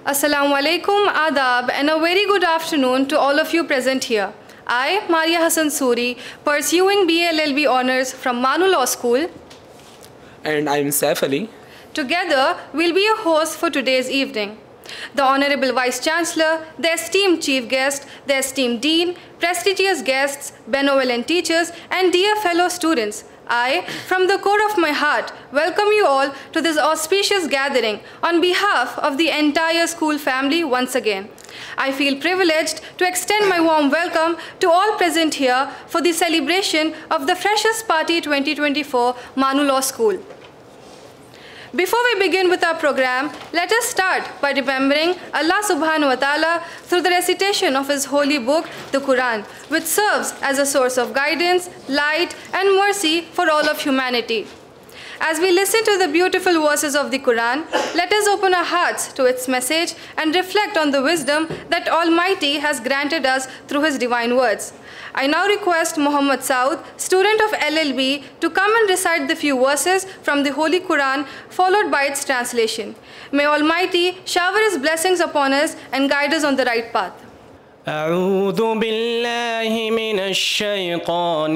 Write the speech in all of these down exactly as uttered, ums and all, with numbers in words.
Assalamu alaikum, adab, and a very good afternoon to all of you present here. I, Maria Hassan Suri, pursuing B A L L B honors from Manu Law School. And I am Saif Ali. Together, we'll be your hosts for today's evening. The Honorable Vice Chancellor, the esteemed Chief Guest, the esteemed Dean, prestigious guests, benevolent teachers, and dear fellow students, I, from the core of my heart, welcome you all to this auspicious gathering on behalf of the entire school family once again. I feel privileged to extend my warm welcome to all present here for the celebration of the Freshers Party twenty twenty-four Manu Law School. Before we begin with our program, let us start by remembering Allah subhanahu wa ta'ala through the recitation of His holy book, the Quran, which serves as a source of guidance, light, and mercy for all of humanity. As we listen to the beautiful verses of the Quran, let us open our hearts to its message and reflect on the wisdom that Almighty has granted us through His divine words. I now request Muhammad Saud, student of L L B, to come and recite the few verses from the Holy Quran, followed by its translation. May Almighty shower His blessings upon us and guide us on the right path. أعوذ بالله من الشيطان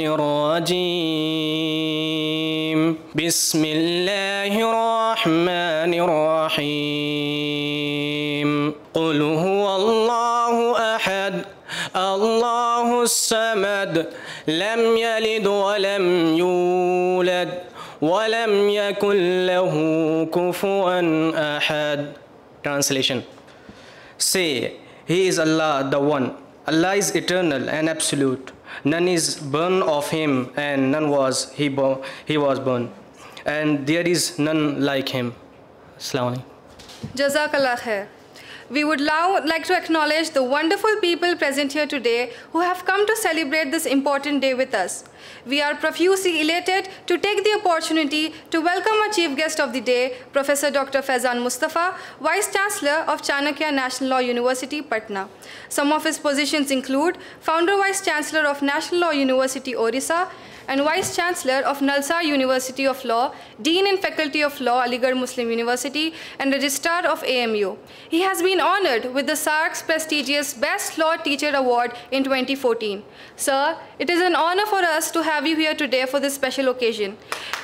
الرجيم بسم الله الرحمن الرحيم قل هو الله أحد الله الصمد لم يلد ولم يولد ولم يكن له كفوا أحد. Translation. Say, He is Allah, the One. Allah is eternal and absolute. None is born of Him, and none was He, born, he was born. And there is none like Him. Assalamu alaikum. Jazakallah khair. We would now like to acknowledge the wonderful people present here today who have come to celebrate this important day with us. We are profusely elated to take the opportunity to welcome our chief guest of the day, Professor Doctor Faizan Mustafa, Vice Chancellor of Chanakya National Law University, Patna. Some of his positions include Founder Vice Chancellor of National Law University, Orissa, and Vice Chancellor of Nalsar University of Law, Dean and Faculty of Law, Aligarh Muslim University, and Registrar of A M U. He has been honored with the S A R C's prestigious Best Law Teacher Award in twenty fourteen. Sir, it is an honor for us to have you here today for this special occasion.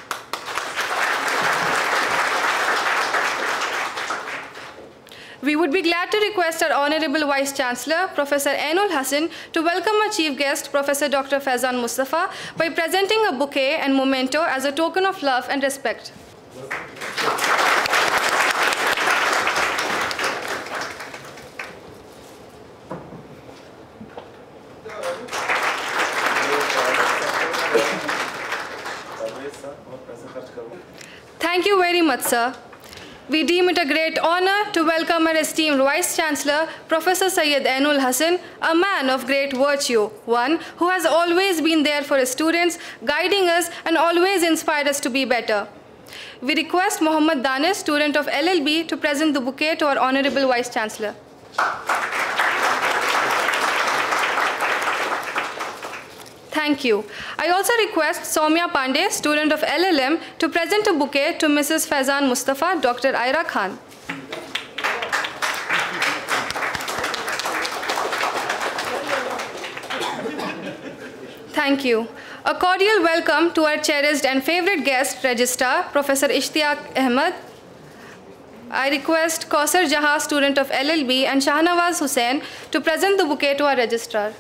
We would be glad to request our Honorable Vice Chancellor, Professor Ainul Hasan, to welcome our chief guest, Professor Doctor Faizan Mustafa, by presenting a bouquet and memento as a token of love and respect. Thank you very much, sir. We deem it a great honor to welcome our esteemed Vice Chancellor, Professor Syed Ainul Hasan, a man of great virtue, one who has always been there for his students, guiding us and always inspired us to be better. We request Muhammad Danis, student of L L B, to present the bouquet to our Honorable Vice Chancellor. Thank you. I also request Soumya Pandey, student of L L M, to present a bouquet to Missus Faizan Mustafa, Doctor Aira Khan. Thank you. A cordial welcome to our cherished and favorite guest, Registrar, Professor Ishtiaq Ahmed. I request Kausar Jahan, student of L L B, and Shahnawaz Hussain to present the bouquet to our Registrar.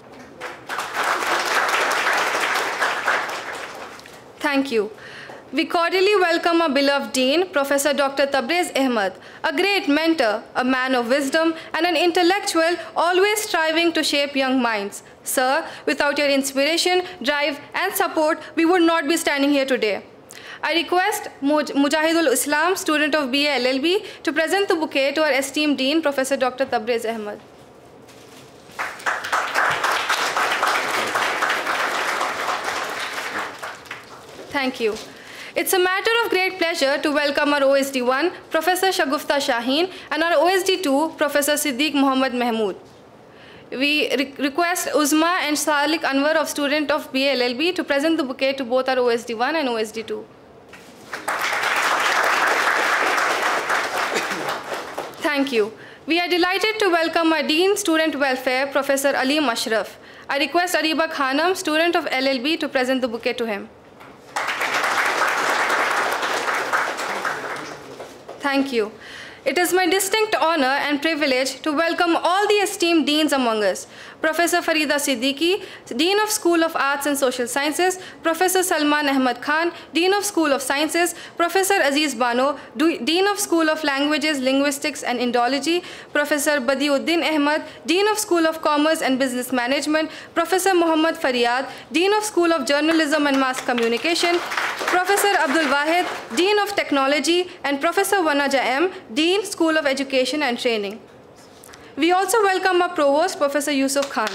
Thank you. We cordially welcome our beloved Dean, Professor Doctor Tabrez Ahmed, a great mentor, a man of wisdom, and an intellectual always striving to shape young minds. Sir, without your inspiration, drive, and support, we would not be standing here today. I request Mujahidul Islam, student of B A L L B, to present the bouquet to our esteemed Dean, Professor Doctor Tabrez Ahmed. Thank you. It's a matter of great pleasure to welcome our O S D one, Professor Shagufta Shaheen, and our O S D two, Professor Siddiq Muhammad Mahmood. We re request Uzma and Salik Anwar, of student of B A L L B, to present the bouquet to both our O S D one and O S D two. Thank you. We are delighted to welcome our Dean, Student Welfare, Professor Ali Mashraf. I request Ariba Khanam, student of L L B, to present the bouquet to him. Thank you. It is my distinct honor and privilege to welcome all the esteemed deans among us. Professor Farida Siddiqui, Dean of School of Arts and Social Sciences, Professor Salman Ahmad Khan, Dean of School of Sciences, Professor Aziz Bano, Dean of School of Languages, Linguistics and Indology, Professor Badiuddin Ahmad, Dean of School of Commerce and Business Management, Professor Muhammad Faryad, Dean of School of Journalism and Mass Communication, Professor Abdul Wahid, Dean of Technology, and Professor Wanaja M, Dean, School of Education and Training. We also welcome our Provost, Professor Yusuf Khan.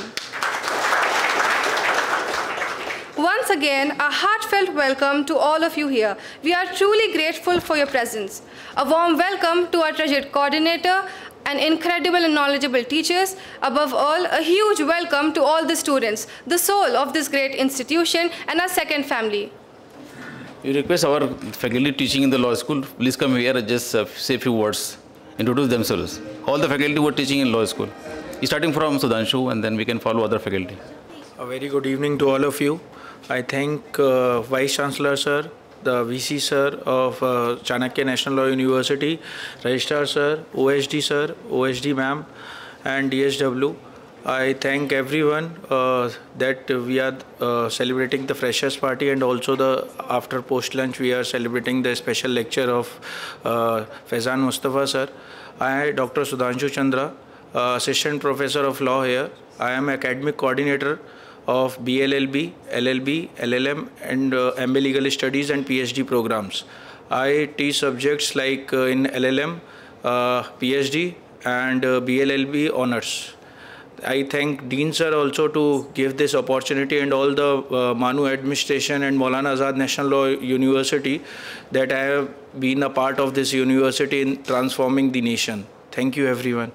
Once again, a heartfelt welcome to all of you here. We are truly grateful for your presence. A warm welcome to our treasured coordinator and incredible and knowledgeable teachers. Above all, a huge welcome to all the students, the soul of this great institution and our second family. We request our faculty teaching in the law school, please come here and just uh, say a few words, introduce themselves. All the faculty who are teaching in law school, starting from Sudhanshu, and then we can follow other faculty. A very good evening to all of you. I thank uh, Vice Chancellor Sir, the V C Sir of uh, Chanakya National Law University, Registrar Sir, O S D Sir, O S D Ma'am, and D S W. I thank everyone uh, that we are uh, celebrating the Freshers Party, and also the after post lunch we are celebrating the special lecture of uh, Faizan Mustafa Sir. I am Doctor Sudhanshu Chandra, uh, Assistant Professor of Law here. I am Academic Coordinator of B L L B, L L B, L L M, and uh, M B A Legal Studies and P H D programs. I teach subjects like uh, in L L M, uh, P H D, and uh, B L L B honors. I thank Dean Sir also to give this opportunity, and all the uh, Manu administration and Maulana Azad National Law University that I have been a part of this university in transforming the nation. Thank you everyone.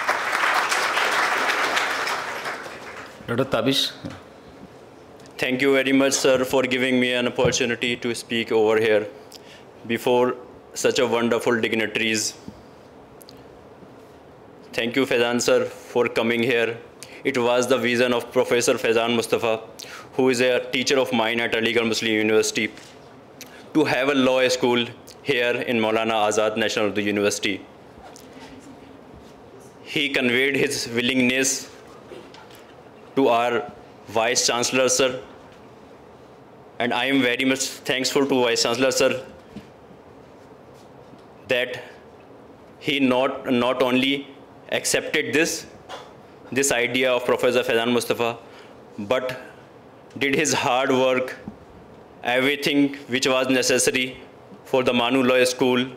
Doctor Tabish. Thank you very much, sir, for giving me an opportunity to speak over here before such a wonderful dignitaries. Thank you, Faizan sir, for coming here. It was the vision of Professor Faizan Mustafa, who is a teacher of mine at Aligarh Muslim University, to have a law school here in Maulana Azad National University. He conveyed his willingness to our Vice Chancellor sir, and I am very much thankful to Vice Chancellor sir that he not, not only accepted this, this idea of Professor Faizan Mustafa, but did his hard work, everything which was necessary for the Manu Law School.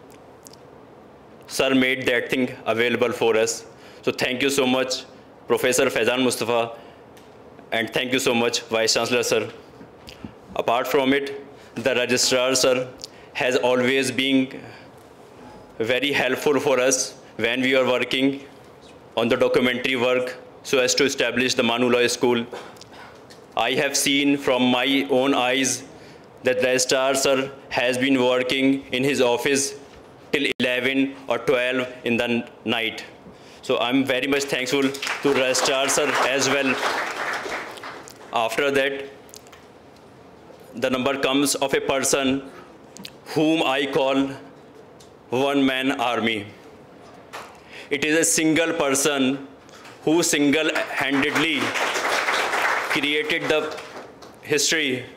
Sir made that thing available for us. So thank you so much, Professor Faizan Mustafa, and thank you so much, Vice Chancellor sir. Apart from it, the Registrar sir has always been very helpful for us when we are working on the documentary work so as to establish the Manu Law School. I have seen from my own eyes that the Registrar sir has been working in his office till eleven or twelve in the night. So I'm very much thankful to Registrar sir as well. After that, the number comes of a person whom I call one-man army. It is a single person who single-handedly created the history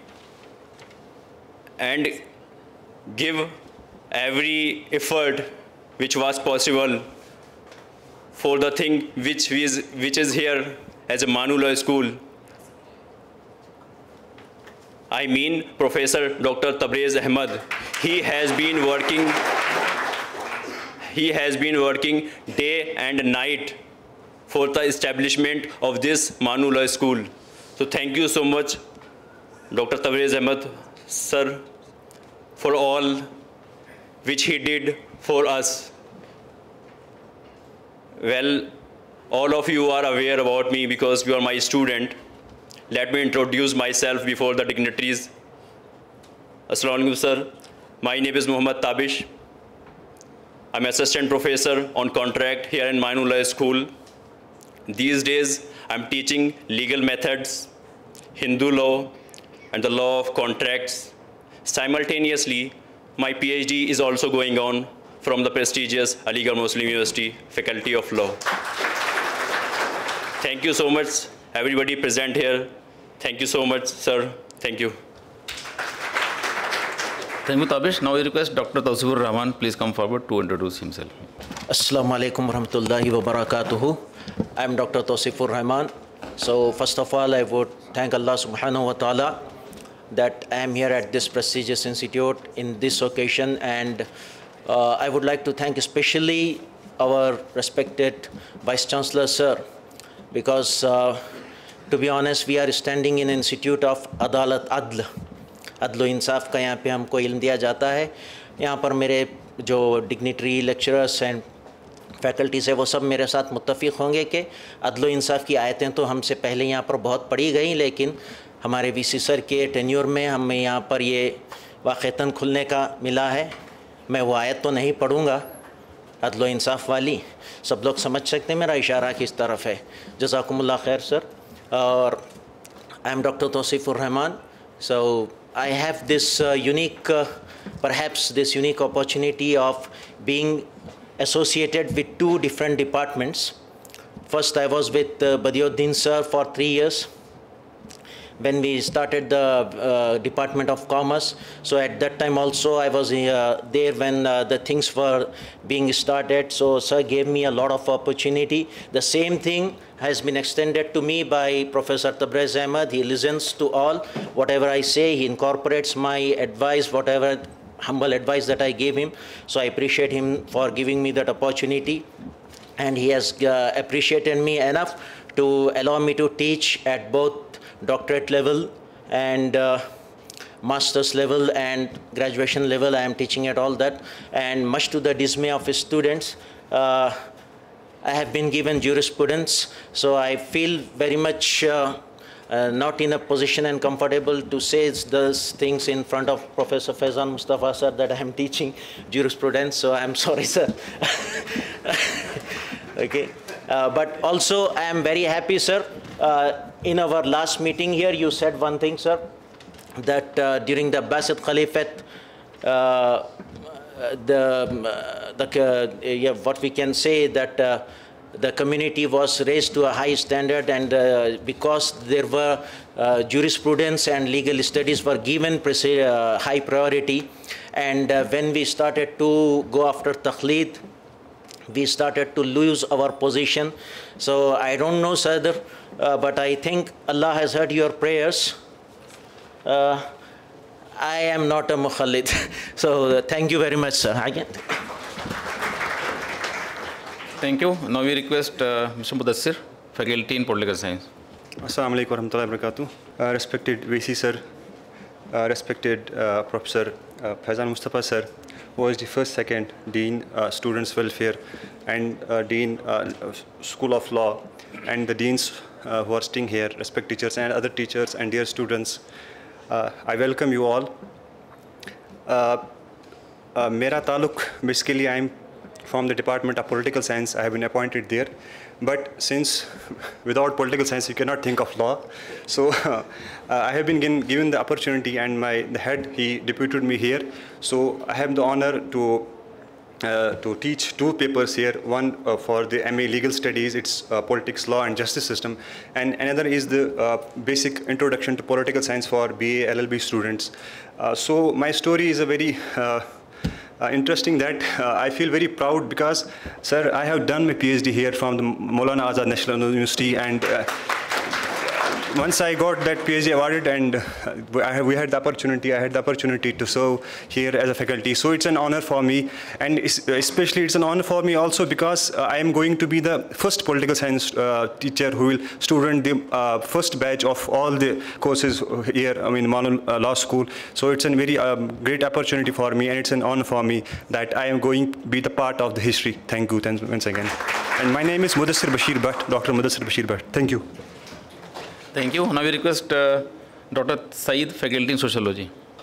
and give every effort which was possible for the thing which is, which is here as a Manu Law School. I mean Professor Doctor Tabrez Ahmad. He has been working He has been working day and night for the establishment of this Manu Law School. So thank you so much, Doctor Tabrez Ahmad, sir, for all which he did for us. Well, all of you are aware about me because you are my student. Let me introduce myself before the dignitaries. Assalamu alaikum, sir. My name is Muhammad Tabish. I'm assistant professor on contract here in Mainullah School. These days, I'm teaching legal methods, Hindu law, and the law of contracts. Simultaneously, my PhD is also going on from the prestigious Aligarh Muslim University Faculty of Law. Thank you so much, everybody present here. Thank you so much, sir. Thank you. Thank you, Tabish. Now I request Doctor Tawsifur Rahman, please come forward to introduce himself. Assalamu alaikum warahmatullahi wabarakatuh. I am Doctor Tawsifur Rahman. So first of all, I would thank Allah subhanahu wa ta'ala that I am here at this prestigious institute in this occasion, and uh, I would like to thank especially our respected Vice Chancellor sir, because uh, to be honest, we are standing in Institute of Adalat Adl. अदलो इंसाफ का यहाँ पे हमको इल्म दिया जाता है. यहाँ पर मेरे जो डिग्निटरी लेक्चरर्स एंड फैकल्टीज़ है वो सब मेरे साथ मुत्तफ़िक़ होंगे कि अदलो इंसाफ की आयतें तो हमसे पहले यहाँ पर बहुत पढ़ी गई, लेकिन हमारे वीसी सर के टेन्योर में हमें यहाँ पर ये वाक़तन खुलने का मिला है. मैं वो आयत तो नहीं पढ़ूँगा अदलो इंसाफ वाली, सब लोग समझ सकते हैं मेरा इशारा किस तरफ है. जज़ाकुमुल्लाह खैर सर. और I am doctor Tauseefur Rahman. So I have this uh, unique, uh, perhaps this unique opportunity of being associated with two different departments. First, I was with uh, Badiuddin sir for three years when we started the uh, Department of Commerce. So at that time also I was uh, there when uh, the things were being started. So sir gave me a lot of opportunity. The same thing has been extended to me by Professor Tabrez Ahmed. He listens to all. Whatever I say, he incorporates my advice, whatever humble advice that I gave him. So I appreciate him for giving me that opportunity. And he has uh, appreciated me enough to allow me to teach at both doctorate level and uh, master's level and graduation level. I am teaching at all that, and much to the dismay of his students, uh, I have been given jurisprudence. So I feel very much uh, uh, not in a position and comfortable to say those things in front of Professor Faizan Mustafa sir that I am teaching jurisprudence. So I am sorry, sir. Okay. Uh, but also I am very happy, sir. Uh, in our last meeting here, you said one thing, sir, that uh, during the Abbasid Caliphate, uh, the, the uh, yeah, what we can say that uh, the community was raised to a high standard, and uh, because there were uh, jurisprudence and legal studies were given uh, high priority, and uh, when we started to go after taqleed, we started to lose our position. So I don't know, sir, uh, but I think Allah has heard your prayers. Uh, I am not a mukhallid. So uh, thank you very much, sir. Again. Thank you. Now we request uh, Mister Mudassir, Faculty in Political Science. Assalamu alaikum warahmatullahi wabarakatuh. Uh, respected V C sir, uh, respected uh, Professor uh, Faizan Mustafa sir, who was the first, second Dean, uh, Students Welfare, and uh, Dean, uh, School of Law, and the Deans uh, who are staying here, respect teachers and other teachers and dear students. Uh, I welcome you all. Uh, uh, Mera Taluk, basically I am from the Department of Political Science. I have been appointed there. But since without political science you cannot think of law, so uh, I have been given, given the opportunity, and my the head, he deputed me here. So I have the honor to uh, to teach two papers here. One uh, for the M A Legal Studies, it's uh, Politics, Law and Justice System, and another is the uh, Basic Introduction to Political Science for B A L L B students. Uh, so my story is a very uh, Uh, interesting that uh, I feel very proud because, sir, I have done my PhD here from the Maulana Azad National University, and uh, once I got that PhD awarded, and uh, I have, we had the opportunity, I had the opportunity to serve here as a faculty. So it's an honor for me, and especially it's an honor for me also because uh, I am going to be the first political science uh, teacher who will student the uh, first batch of all the courses here, I mean, Maulana uh, Law School. So it's a very um, great opportunity for me, and it's an honor for me that I am going to be the part of the history. Thank you once again. And my name is Mudassir Bashir Bhatt, Doctor Mudassir Bashir Bhatt. Thank you. Thank you. Now we request uh, Doctor Saeed, Faculty in Sociology.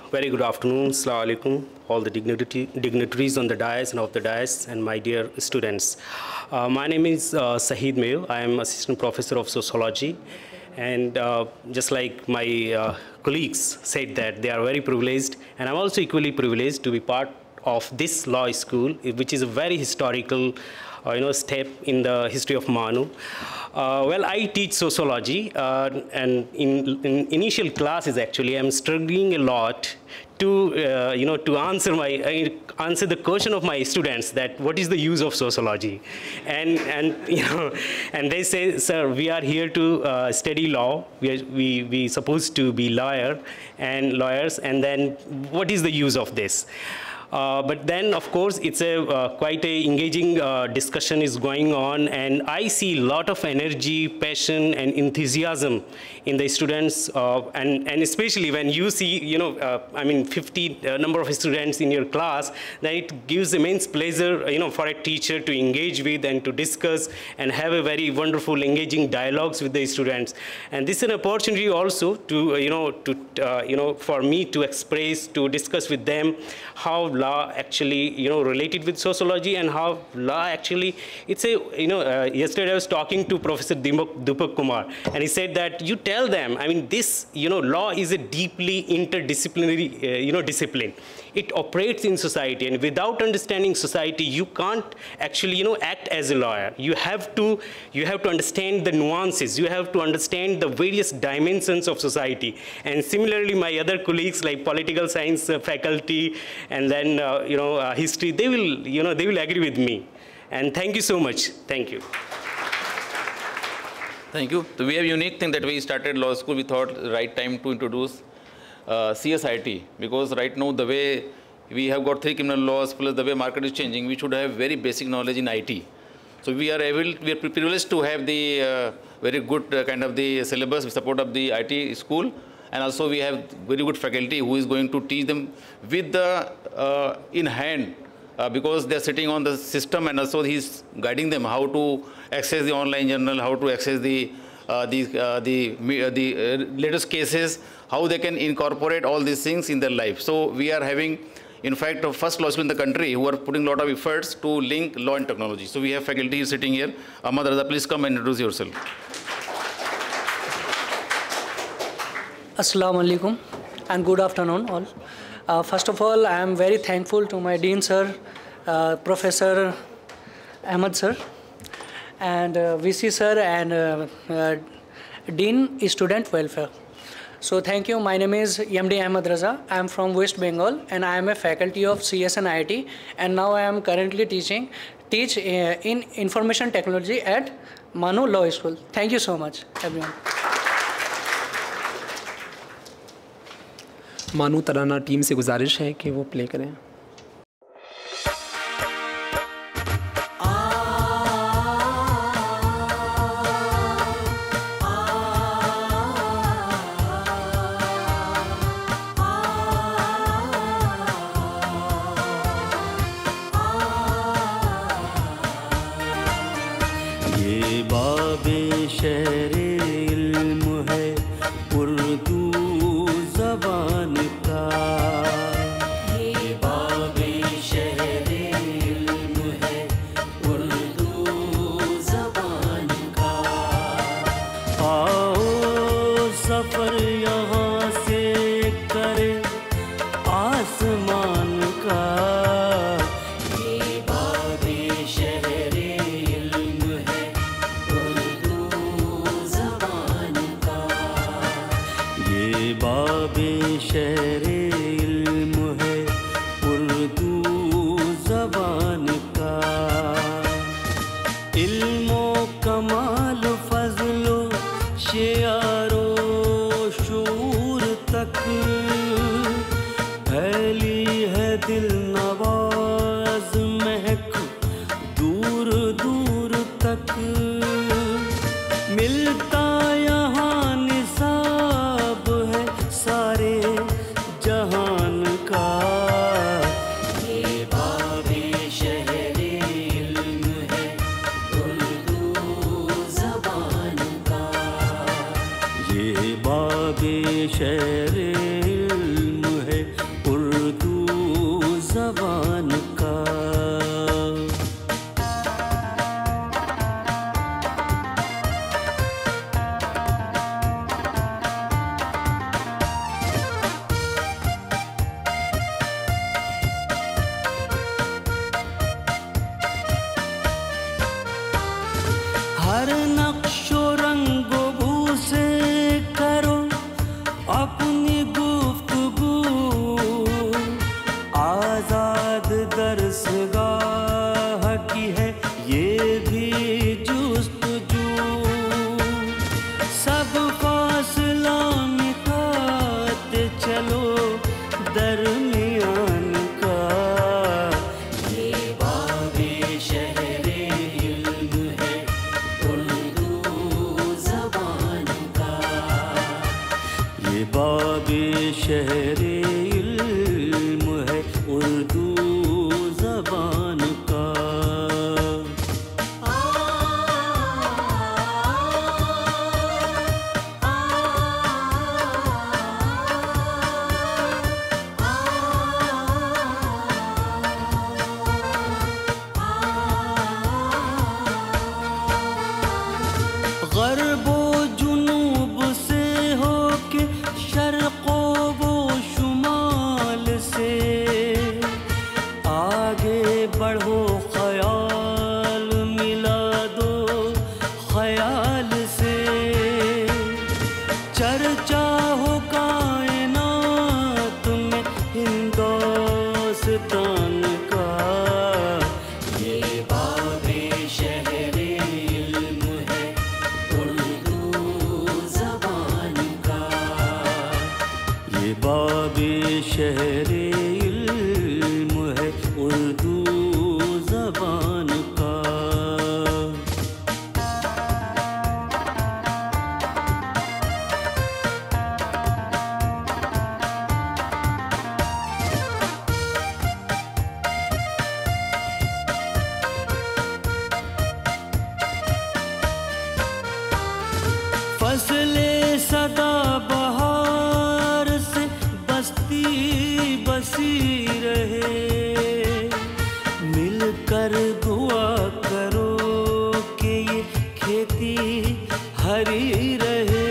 very good afternoon. Assalamu alaikum, all the dignity, dignitaries on the dais and off the dais, and my dear students. Uh, my name is uh, Sahid Mayo. I am Assistant Professor of Sociology. And uh, just like my uh, colleagues said that they are very privileged, and I'm also equally privileged to be part of this law school, which is a very historical uh, you know, step in the history of Manu. Uh, well, I teach sociology, uh, and in, in initial classes, actually, I'm struggling a lot to, uh, you know, to answer my uh, answer the question of my students that what is the use of sociology, and and you know, and they say, sir, we are here to uh, study law. We are, we we supposed to be lawyer and lawyers, and then what is the use of this? Uh, but then, of course, it's a uh, quite a engaging uh, discussion is going on, and I see a lot of energy, passion, and enthusiasm in the students, uh, and and especially when you see, you know, uh, I mean, fifty uh, number of students in your class, then it gives immense pleasure, you know, for a teacher to engage with and to discuss and have a very wonderful, engaging dialogues with the students. And this is an opportunity also to, uh, you know, to uh, you know, for me to express, to discuss with them how law actually, you know, related with sociology, and how law actually, it's a, you know, uh, yesterday I was talking to Professor Deepak Kumar, and he said that you tell them, I mean, this, you know, law is a deeply interdisciplinary, uh, you know, discipline. It operates in society, and without understanding society, you can't actually, you know, act as a lawyer. You have to, you have to understand the nuances. You have to understand the various dimensions of society. And similarly, my other colleagues like political science uh, faculty, and then, uh, you know, uh, history, they will, you know, they will agree with me. And thank you so much. Thank you. Thank you. So we have a unique thing that we started law school. We thought the right time to introduce Uh, C S I T, because right now the way we have got three criminal laws plus the way market is changing, we should have very basic knowledge in I T. So we are able, we are privileged to have the uh, very good uh, kind of the syllabus with support of the I T school, and also we have very good faculty who is going to teach them with the uh, in hand, uh, because they are sitting on the system, and also he is guiding them how to access the online journal, how to access the Uh, the uh, the uh, the uh, latest cases, how they can incorporate all these things in their life. So we are having, in fact, the first law school in the country who are putting a lot of efforts to link law and technology. So we have faculty sitting here. Ahmad Raza, please come and introduce yourself. Assalamu alaikum and good afternoon all. Uh, first of all, I am very thankful to my Dean sir, uh, Professor Ahmad sir, and uh, V C sir, and uh, uh, Dean Student Welfare. So thank you. My name is M D Ahmad Raza. I am from West Bengal, and I am a faculty of C S and I T, and now I am currently teaching teach uh, in information technology at Manu Law School. Thank you so much, everyone. मानू तराना team से गुजारिश है कि वो play करें. ये बाब ज़बान का। हर नक्शो रंगो बू से करो अपनी गुफ्तगू, आजाद दरसगाह की है ये भी जुस्तजू। सब फासला मिटाते चलो दरमियान का, ये बाबे शहरे इल्म है उर्दू ज़बान का। ये बाबे शहरे इल्म है उर्दू ज़बान का। ग़र्बो जुनूब से होके शर्क़ो वो शुमाल से, आगे बढ़ो ख़याल मिला दो ख़याल से। चर्चा हो कायनात में हिंदुस्तान का, ये बाबे शहरे इल्म है उर्दू ज़बान का। ये बाबे शहरे इल्म है उर्दू ज़बान का। फसले सदा बहार से बस्ती बसी रहे, मिलकर दुआ करो कि ये खेती हरी रहे।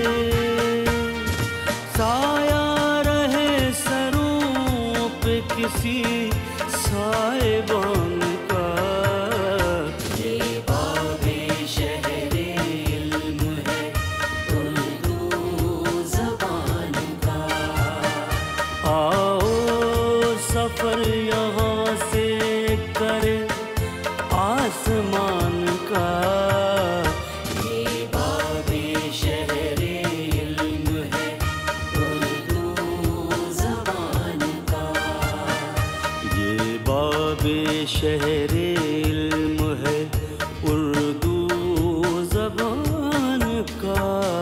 साया रहे सरों पे किसी साहिबान का, ये बाबे शहरे इल्म है उर्दू ज़बान का। आओ सफ़र यहाँ से करे आसमान का, ये बाबे शहरे इल्म है उर्दू ज़बान का। ये बाबे शहरे इल्म है उर्दू ज़बान का।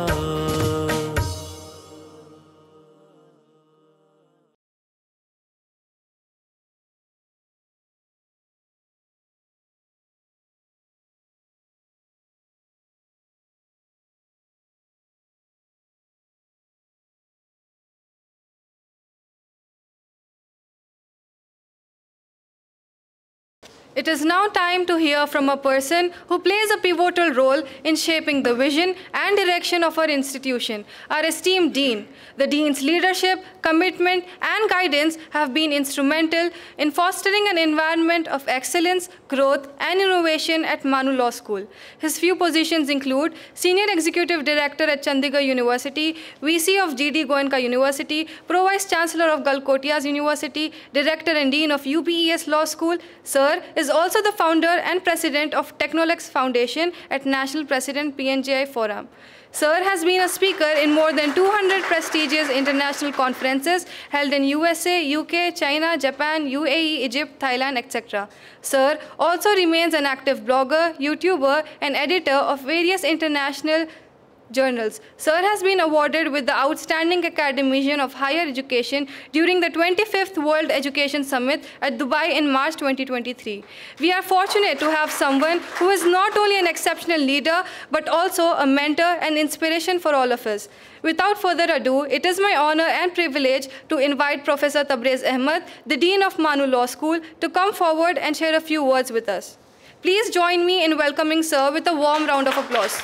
It is now time to hear from a person who plays a pivotal role in shaping the vision and direction of our institution, our esteemed Dean. The Dean's leadership, commitment, and guidance have been instrumental in fostering an environment of excellence, growth, and innovation at Manu Law School. His few positions include Senior Executive Director at Chandigarh University, V C of G D Goenka University, Pro Vice Chancellor of Galkotias University, Director and Dean of U P E S Law School. Sir is also the founder and president of Technolex Foundation at National President P N J I Forum. Sir has been a speaker in more than two hundred prestigious international conferences held in U S A, U K, China, Japan, U A E, Egypt, Thailand, et cetera. Sir also remains an active blogger, YouTuber, and editor of various international journals. Sir has been awarded with the Outstanding Academician of Higher Education during the twenty-fifth World Education Summit at Dubai in March twenty twenty-three. We are fortunate to have someone who is not only an exceptional leader, but also a mentor and inspiration for all of us. Without further ado, it is my honor and privilege to invite Professor Tabrez Ahmed, the Dean of Manu Law School, to come forward and share a few words with us. Please join me in welcoming Sir with a warm round of applause.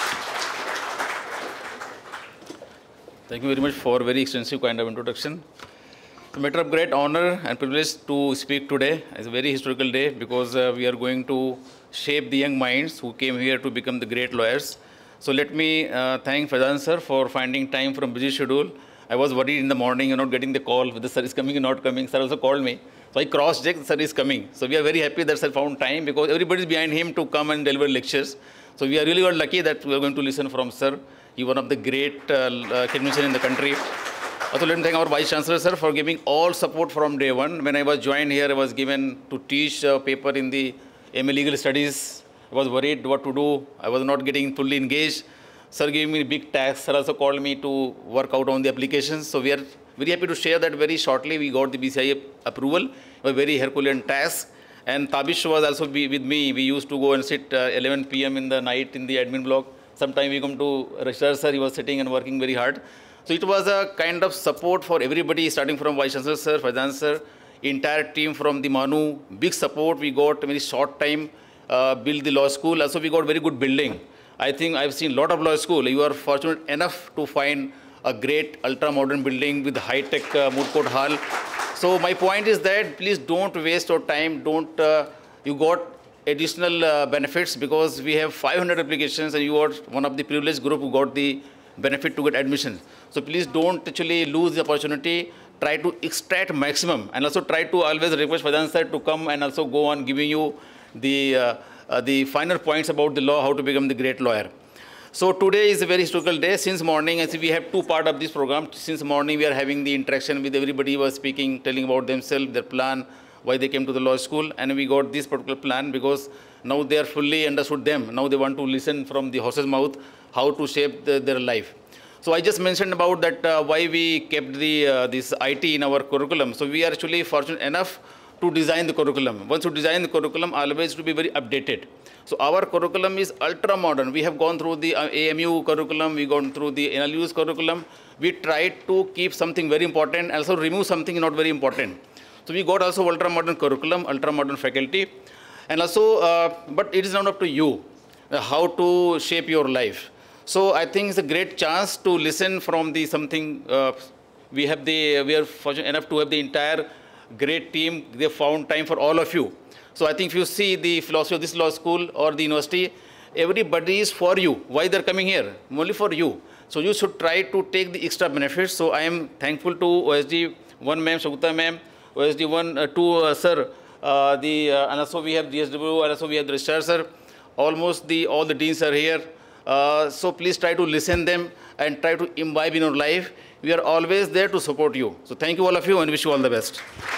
Thank you very much for a very extensive kind of introduction. It's a matter of great honor and privilege to speak today. It's a very historical day because uh, we are going to shape the young minds who came here to become the great lawyers. So let me uh, thank Faizan sir for finding time from busy schedule. I was worried in the morning, you're not getting the call, whether sir is coming or not coming. Sir also called me. So I cross-checked, sir is coming. So we are very happy that sir found time because everybody is behind him to come and deliver lectures. So we are really very lucky that we are going to listen from sir. He is one of the great uh, academicians in the country. Also, let me thank our Vice Chancellor, sir, for giving all support from day one. When I was joined here, I was given to teach a paper in the M A Legal Studies. I was worried what to do. I was not getting fully engaged. Sir gave me big task. Sir also called me to work out on the applications. So we are very happy to share that very shortly we got the B C I approval. A very Herculean task. And Tabish was also be with me. We used to go and sit uh, eleven P M in the night in the admin block. Sometimes we come to Registrar sir, he was sitting and working very hard. So it was a kind of support for everybody, starting from Vice Chancellor sir, Faizan sir, entire team from the Manu, big support. We got a very short time, uh, build the law school. Also we got very good building. I think I've seen a lot of law school. You are fortunate enough to find a great ultra-modern building with high-tech uh, moot court hall. So my point is that please don't waste your time. Don't, uh, you got additional uh, benefits because we have five hundred applications and you are one of the privileged group who got the benefit to get admission. So please don't actually lose the opportunity. Try to extract maximum and also try to always request Faizan sir to come and also go on giving you the, uh, uh, the finer points about the law, how to become the great lawyer. So today is a very historical day. Since morning, as we have two parts of this program. Since morning, we are having the interaction with everybody who was speaking, telling about themselves, their plan, why they came to the law school. And we got this particular plan because now they are fully understood them. Now they want to listen from the horse's mouth how to shape the, their life. So I just mentioned about that uh, why we kept the, uh, this I T in our curriculum. So we are actually fortunate enough to design the curriculum. Once you design the curriculum, always to be very updated. So our curriculum is ultra modern. We have gone through the uh, A M U curriculum, we gone through the N L U's curriculum. We tried to keep something very important, also remove something not very important. So we got also ultra modern curriculum, ultra modern faculty. And also, uh, but it is not up to you uh, how to shape your life. So I think it's a great chance to listen from the something, uh, we have the, we are fortunate enough to have the entire great team. They found time for all of you. So I think if you see the philosophy of this law school or the university, everybody is for you. Why they're coming here? Only for you. So you should try to take the extra benefits. So I am thankful to O S D one ma'am, Shagutta ma'am, O S D one, uh, two uh, sir, uh, the, uh, and also we have D S W, and also we have the registrar sir. Almost the, all the deans are here. Uh, so please try to listen them and try to imbibe in your life. We are always there to support you. So thank you all of you and wish you all the best.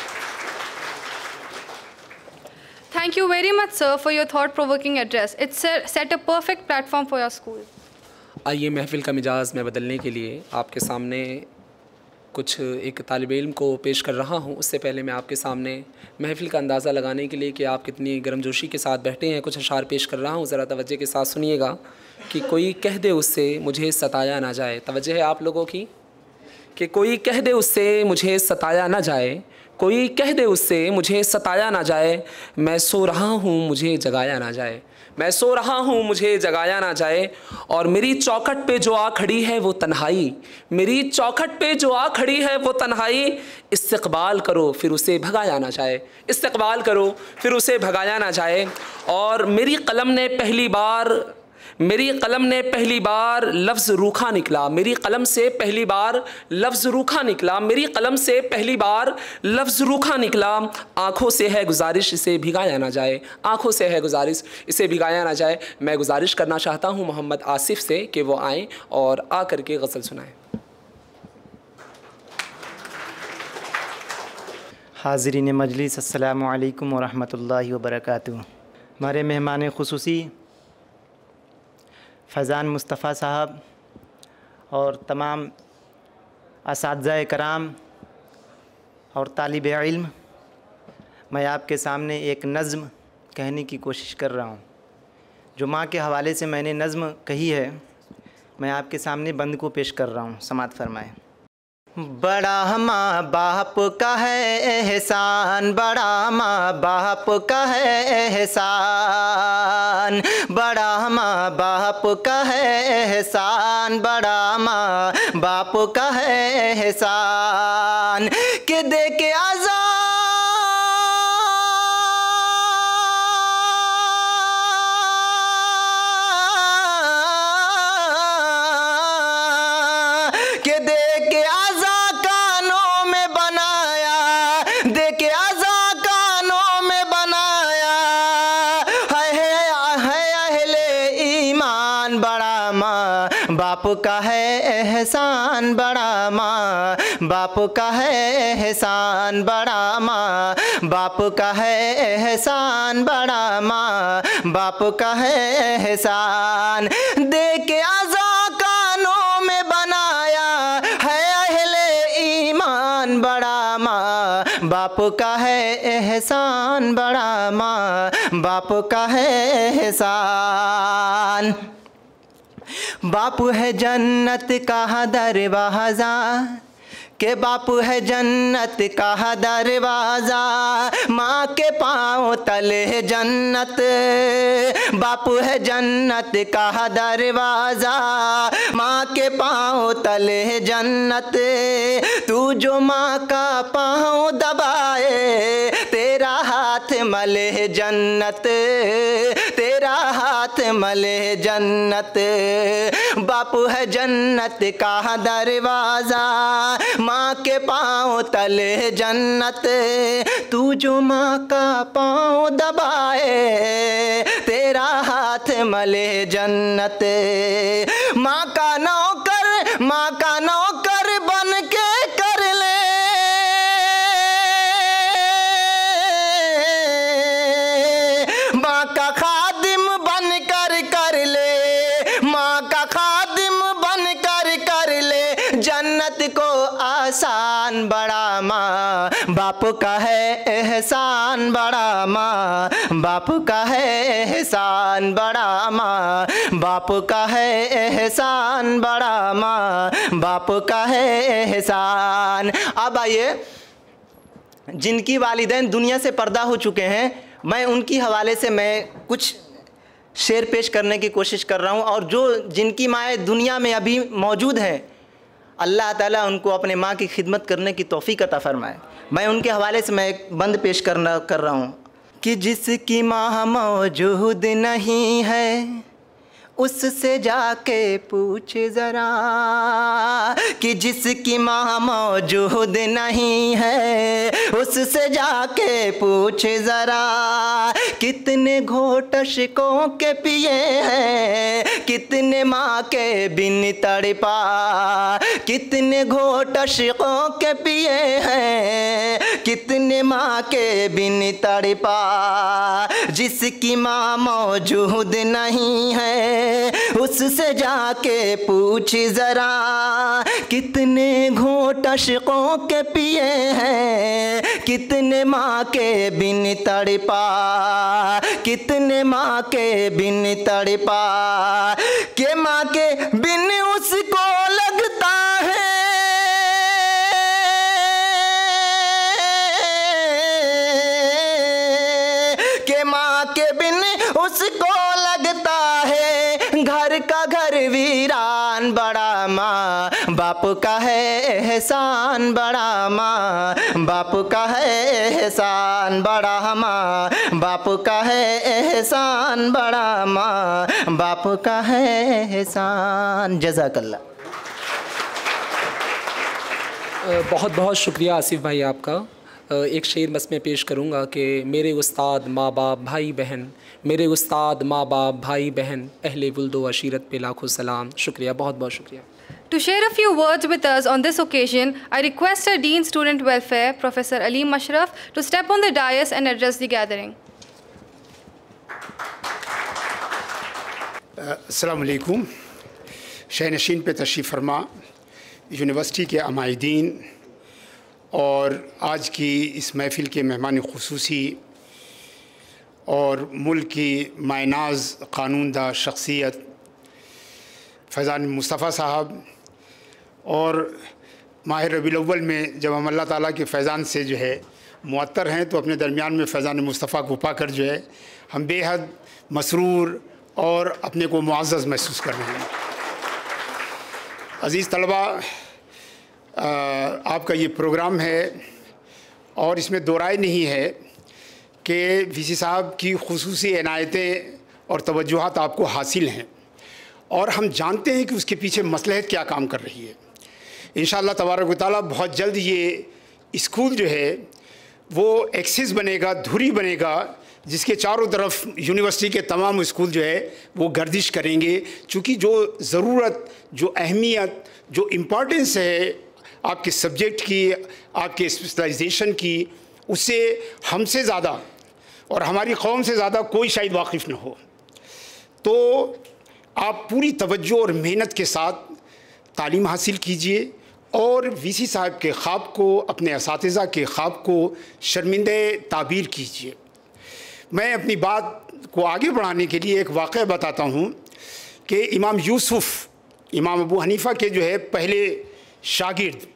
Thank you very much, sir, for your thought-provoking address. It set a perfect platform for your school. आइए महफिल का मिजाज में बदलने के लिए आपके सामने कुछ एक तालिब इल्म को पेश कर रहा हूँ। उससे पहले मैं आपके सामने महफिल का अंदाज़ा लगाने के लिए कि आप कितनी गर्मजोशी के साथ बैठे हैं कुछ अशार पेश कर रहा हूँ। ज़रा तवज्जो के साथ सुनिएगा कि कोई कह दे उससे मुझे सताया ना जाए। तवज्जो है आप लोगों की कि कोई कह दे उससे मुझे सताया ना जाए, कोई कह दे उससे मुझे सताया ना जाए, मैं सो रहा हूँ मुझे जगाया ना जाए, मैं सो रहा हूँ मुझे जगाया ना जाए, और मेरी चौखट पे जो आ खड़ी है वो तन्हाई, मेरी चौखट पे जो आ खड़ी है वो तन्हाई, इस्तक़बाल करो फिर उसे भगाया ना जाए, इस्तक़बाल करो फिर उसे भगाया ना जाए। और मेरी कलम ने पहली बार मेरी कलम ने पहली बार लफ्ज़ रूखा निकला, मेरी कलम से पहली बार लफ्ज़ रूखा निकला, मेरी कलम से पहली बार लफ्ज़ रूखा निकला, आँखों से है गुजारिश इसे भिगाया ना जाए, आँखों से है गुजारिश इसे भिगाया ना जाए। मैं गुजारिश करना चाहता हूँ मोहम्मद आसिफ से कि वो आएँ और आ कर के गज़ल सुनाएँ। हाज़रीन मजलिस, अस्सलामु अलैकुम व रहमतुल्लाहि व बरकातुहू। हमारे मेहमान खुसूसी फैज़ान मुस्तफ़ा साहब, और तमाम असातिज़ा कराम और तालिब इल्म, मैं आपके सामने एक नज़्म कहने की कोशिश कर रहा हूँ। जो माँ के हवाले से मैंने नज़्म कही है, मैं आपके सामने बंद को पेश कर रहा हूँ। समात फरमाएँ। बड़ा माँ बाप का है एहसान, बड़ा माँ बाप का है एहसान, बड़ा माँ बाप का है एहसान, बड़ा माँ बाप का है एहसान के दे के आज़ाद के दे के आज़ा कानों में बनाया, दे के आज़ा कानों में बनाया है है अहले ईमान, बड़ा माँ बाप का है एहसान, बड़ा माँ बाप का है एहसान, बड़ा माँ बाप का है एहसान, बड़ा माँ बाप का है एहसान दे के आज़ा कानों में बनाया है अहले ईमान, बड़ा माँ बाप का है एहसान, बड़ा माँ बाप का है एहसान। बाप है जन्नत का दरवाज़ा, के बाप है जन्नत का दरवाज़ा, माँ के पाँव तले जन्नत, बाप है जन्नत का दरवाज़ा, माँ के पाँव तले जन्नत, तू जो माँ का पाँव दबाए तेरा हाथ मले जन्नत, तेरा हाथ मले जन्नत। बाप है जन्नत का दरवाज़ा, माँ के पाँव तले जन्नत, तू जो माँ का पाँव दबाए तेरा हाथ मले जन्नत। माँ का नौकर, माँ का नौकर बन के कर ले, माँ का खादिम बन कर कर ले, माँ का खादिम बन कर कर ले जन्नत को आसान, बड़ा माँ बाप का है एहसान, बड़ा माँ बाप का है एहसान, बड़ा माँ बाप का है एहसान, बड़ा माँ बाप का है एहसान। अब आइए, जिनकी वालिदैन दुनिया से पर्दा हो चुके हैं, मैं उनकी हवाले से मैं कुछ शेर पेश करने की कोशिश कर रहा हूँ। और जो जिनकी माएँ दुनिया में अभी मौजूद हैं, अल्लाह ताला उनको अपने माँ की खिदमत करने की तौफीक अता फरमाए। मैं उनके हवाले से मैं एक बंद पेश करना कर रहा हूँ कि जिसकी माँ मौजूद नहीं है उससे जाके पूछ ज़रा, कि जिसकी माँ मौजूद नहीं है उससे जाके पूछ ज़रा, कितने घोट अश्कों के पिए हैं, कितने माँ के बिन तड़पा, कितने घोट अश्कों के पिए हैं, कितने माँ के बिन तड़पा। जिसकी माँ मौजूद नहीं है उससे जाके पूछ ज़रा, कितने घोट अश्कों के पिए हैं, कितने माँ के बिन तड़पा, कितने माँ के बिन तड़पा, के माँ के बिन उसको लगता है के माँ के बिन उसको लगता है घर का घर वीरान, बड़ा माँ बाप का है एहसान, बड़ा माँ बाप का है एहसान, बड़ा माँ बाप का है एहसान, बड़ा माँ बाप का है एहसान। जज़ाकल्लाह। बहुत बहुत शुक्रिया आसिफ भाई आपका। एक शेर बस मैं पेश करूँगा कि मेरे उस्ताद माँ बाप भाई बहन, मेरे उस्ताद माँ बाप भाई बहन, अहले वुल्दो अशीरत पे लाखों सलाम। शुक्रिया, बहुत बहुत शुक्रिया। To share a few words with us on this occasion, I request our Dean Student Welfare, Professor Aleem Ashraf, to step on the dais and address the gathering. Assalamu alaikum. शहनशीन पे तशरीफ़ फरमा, यूनिवर्सिटी के अमायदीन और आज की इस महफ़िल के मेहमान ख़ुसूसी और मुल्क की मायनाज क़ानूनदा शख्सियत फैज़ान मुस्तफ़ा साहब, और माह रबीउल अव्वल में जब हम अल्लाह ताला के फैज़ान से जो है मुअत्तर हैं तो अपने दरमियान में फैज़ान मुस्तफ़ा को पाकर जो है हम बेहद मसरूर और अपने को मुअज़्ज़ज़ महसूस कर रहे हैं। अज़ीज़ तलबा, आपका ये प्रोग्राम है और इसमें दो राय नहीं है कि वीसी साहब की खुसूसी इनायतें और तवज्जुहात आपको हासिल हैं और हम जानते हैं कि उसके पीछे मसलहत क्या काम कर रही है। इंशाअल्लाह तबारक व तआला बहुत जल्द ये स्कूल जो है वो एक्सिस बनेगा, धुरी बनेगा, जिसके चारों तरफ यूनिवर्सिटी के तमाम स्कूल जो है वो गर्दिश करेंगे, चूँकि जो ज़रूरत, जो अहमियत, जो इम्पॉर्टेंस है आपके सब्जेक्ट की, आपके स्पेशलाइजेशन की, उससे हमसे ज़्यादा और हमारी कौम से ज़्यादा कोई शायद वाकिफ़ न हो। तो आप पूरी तवज्जो और मेहनत के साथ तालीम हासिल कीजिए और वीसी साहब के ख्वाब को, अपने असातिज़ा के ख्वाब को शर्मिंदे ताबीर कीजिए। मैं अपनी बात को आगे बढ़ाने के लिए एक वाक़या बताता हूँ कि इमाम यूसुफ़, इमाम अबू हनीफ़ा के जो है पहले शागिर्द,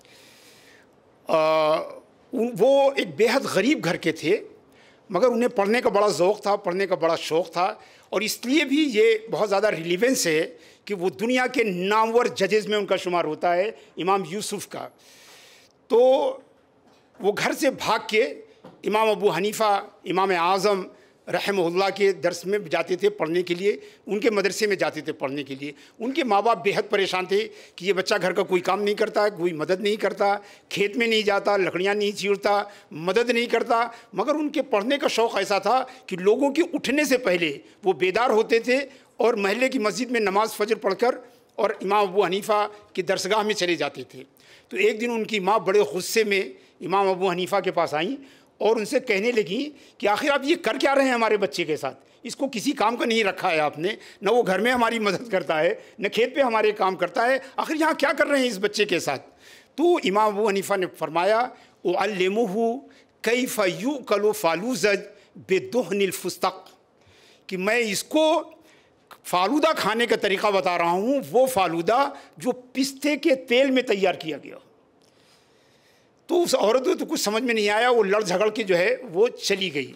वो एक बेहद गरीब घर के थे, मगर उन्हें पढ़ने का बड़ा ज़ौक़ था, पढ़ने का बड़ा शौक़ था, और इसलिए भी ये बहुत ज़्यादा रिलीवेंस है कि वो दुनिया के नामवर जजेज़ में उनका शुमार होता है, इमाम यूसुफ़ का। तो वो घर से भाग के इमाम अबू हनीफ़ा, इमाम आज़म रहमहुल्लाह के दर्स में जाते थे पढ़ने के लिए, उनके मदरसे में जाते थे पढ़ने के लिए। उनके माँ बाप बेहद परेशान थे कि ये बच्चा घर का कोई काम नहीं करता, कोई मदद नहीं करता, खेत में नहीं जाता, लकड़ियाँ नहीं चीरता, मदद नहीं करता। मगर उनके पढ़ने का शौक़ ऐसा था कि लोगों के उठने से पहले वो बेदार होते थे और महल्ले की मस्जिद में नमाज फ़जर पढ़कर और इमाम अबू हनीफ़ा की दरसगाह में चले जाते थे। तो एक दिन उनकी माँ बड़े गुस्से में इमाम अबू हनीफ़ा के पास आईं और उनसे कहने लगी कि आखिर आप ये कर क्या रहे हैं हमारे बच्चे के साथ? इसको किसी काम का नहीं रखा है आपने, न वो घर में हमारी मदद करता है, न खेत पे हमारे काम करता है, आखिर यहाँ क्या कर रहे हैं इस बच्चे के साथ? तो इमाम अबू हनीफ़ा ने फरमाया, उअल्लिमुहु कैफ़ युअकलु फ़ालूज़ज बिदुहनिल फ़ुस्तक़, कि मैं इसको फ़ालूदा खाने का तरीक़ा बता रहा हूँ, वो फ़ालूदा जो पिस्ते के तेल में तैयार किया गया। तो उस औरत को तो कुछ समझ में नहीं आया, वो लड़ झगड़ के जो है वो चली गई।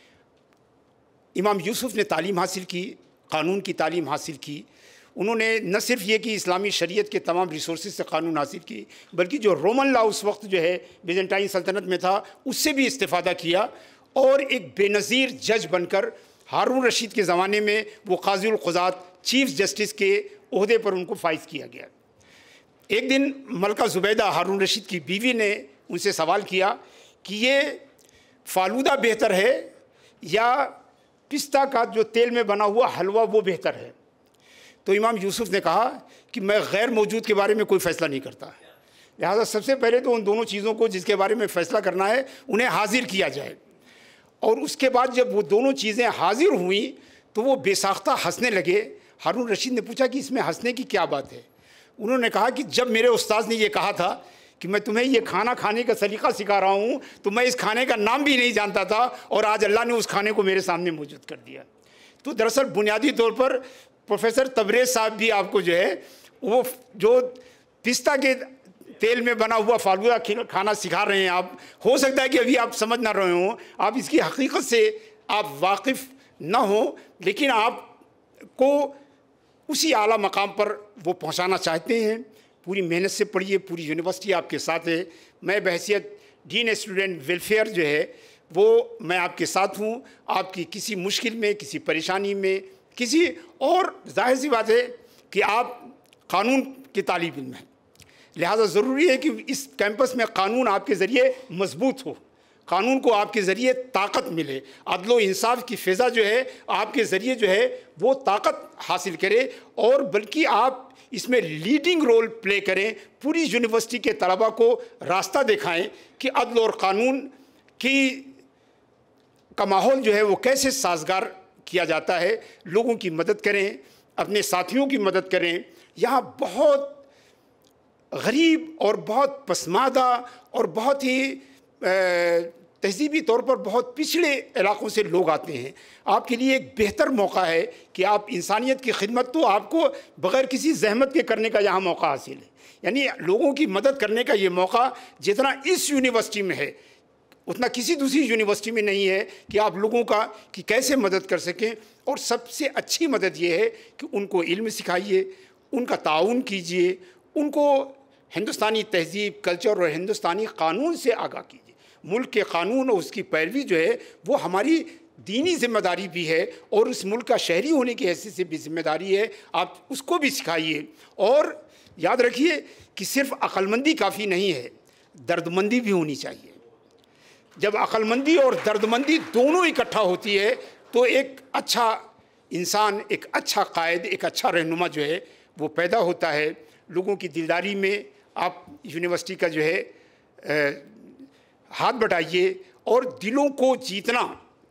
इमाम यूसुफ़ ने तालीम हासिल की, क़ानून की तालीम हासिल की। उन्होंने न सिर्फ ये कि इस्लामी शरीयत के तमाम रिसोर्सेज से कानून हासिल की, बल्कि जो रोमन लॉ उस वक्त जो है बिजेंटाइन सल्तनत में था उससे भी इस्तिफ़ादा किया और एक बेनज़ीर जज बनकर हारून रशीद के ज़माने में वो काज़ी उल क़ुज़ात, चीफ़ जस्टिस के ओहदे पर उनको फ़ाइज़ किया गया। एक दिन मलका ज़ुबैदा, हारून रशीद की बीवी, ने उनसे सवाल किया कि ये फ़ालूदा बेहतर है या पिस्ता का जो तेल में बना हुआ हलवा वो बेहतर है? तो इमाम यूसुफ़ ने कहा कि मैं गैर मौजूद के बारे में कोई फ़ैसला नहीं करता, लिहाजा सबसे पहले तो उन दोनों चीज़ों को जिसके बारे में फ़ैसला करना है उन्हें हाजिर किया जाए। और उसके बाद जब वो दोनों चीज़ें हाजिर हुई तो वो बेसाख्ता हंसने लगे। हारून रशीद ने पूछा कि इसमें हंसने की क्या बात है? उन्होंने कहा कि जब मेरे उस्ताद ने ये कहा था कि मैं तुम्हें ये खाना खाने का सलीक़ा सिखा रहा हूँ तो मैं इस खाने का नाम भी नहीं जानता था और आज अल्लाह ने उस खाने को मेरे सामने मौजूद कर दिया। तो दरअसल बुनियादी तौर पर प्रोफेसर तबरेज़ साहब भी आपको जो है वो जो पिस्ता के तेल में बना हुआ फालूदा खाना सिखा रहे हैं। आप हो सकता है कि अभी आप समझ ना रहे हों, आप इसकी हकीकत से आप वाकिफ़ ना हो, लेकिन आपको उसी आला मकाम पर वो पहुंचाना चाहते हैं। पूरी मेहनत से पढ़िए, पूरी यूनिवर्सिटी आपके साथ है। मैं बहैसियत डीन स्टूडेंट वेलफेयर जो है वो मैं आपके साथ हूँ। आपकी किसी मुश्किल में, किसी परेशानी में, किसी और जाहिर सी बात है कि आप कानून की तालीब इल्म हैं, लिहाजा ज़रूरी है कि इस कैंपस में कानून आपके ज़रिए मजबूत हो, कानून को आपके ज़रिए ताकत मिले, अदल इंसाफ की फ़िज़ा जो है आपके ज़रिए जो है वो ताकत हासिल करे और बल्कि आप इसमें लीडिंग रोल प्ले करें, पूरी यूनिवर्सिटी के तलबा को रास्ता दिखाएं कि अदल और कानून की का माहौल जो है वो कैसे साजगार किया जाता है। लोगों की मदद करें, अपने साथियों की मदद करें। यहाँ बहुत गरीब और बहुत पसमादा और बहुत ही तहजीबी तौर पर बहुत पिछड़े इलाक़ों से लोग आते हैं। आपके लिए एक बेहतर मौका है कि आप इंसानियत की खिदमत तो आपको बग़ैर किसी जहमत के करने का यहाँ मौका हासिल है। यानी लोगों की मदद करने का ये मौका जितना इस यूनिवर्सिटी में है उतना किसी दूसरी यूनिवर्सिटी में नहीं है कि आप लोगों का कि कैसे मदद कर सकें। और सबसे अच्छी मदद ये है कि उनको इल्म सिखाइए, उनका ताउन कीजिए, उनको हिंदुस्तानी तहजीब, कल्चर और हिंदुस्तानी क़ानून से आगाह कीजिए। मुल्क के क़ानून और उसकी पैरवी जो है वो हमारी दीनी ज़िम्मेदारी भी है और उस मुल्क का शहरी होने की हैसियत से भी ज़िम्मेदारी है, आप उसको भी सिखाइए। और याद रखिए कि सिर्फ अक्लमंदी काफ़ी नहीं है, दर्दमंदी भी होनी चाहिए। जब अक्लमंदी और दर्दमंदी दोनों इकट्ठा होती है तो एक अच्छा इंसान, एक अच्छा कायद, एक अच्छा रहनुमा जो है वो पैदा होता है। लोगों की दिलदारी में आप यूनिवर्सिटी का जो है ए, हाथ बटाइए और दिलों को जीतना,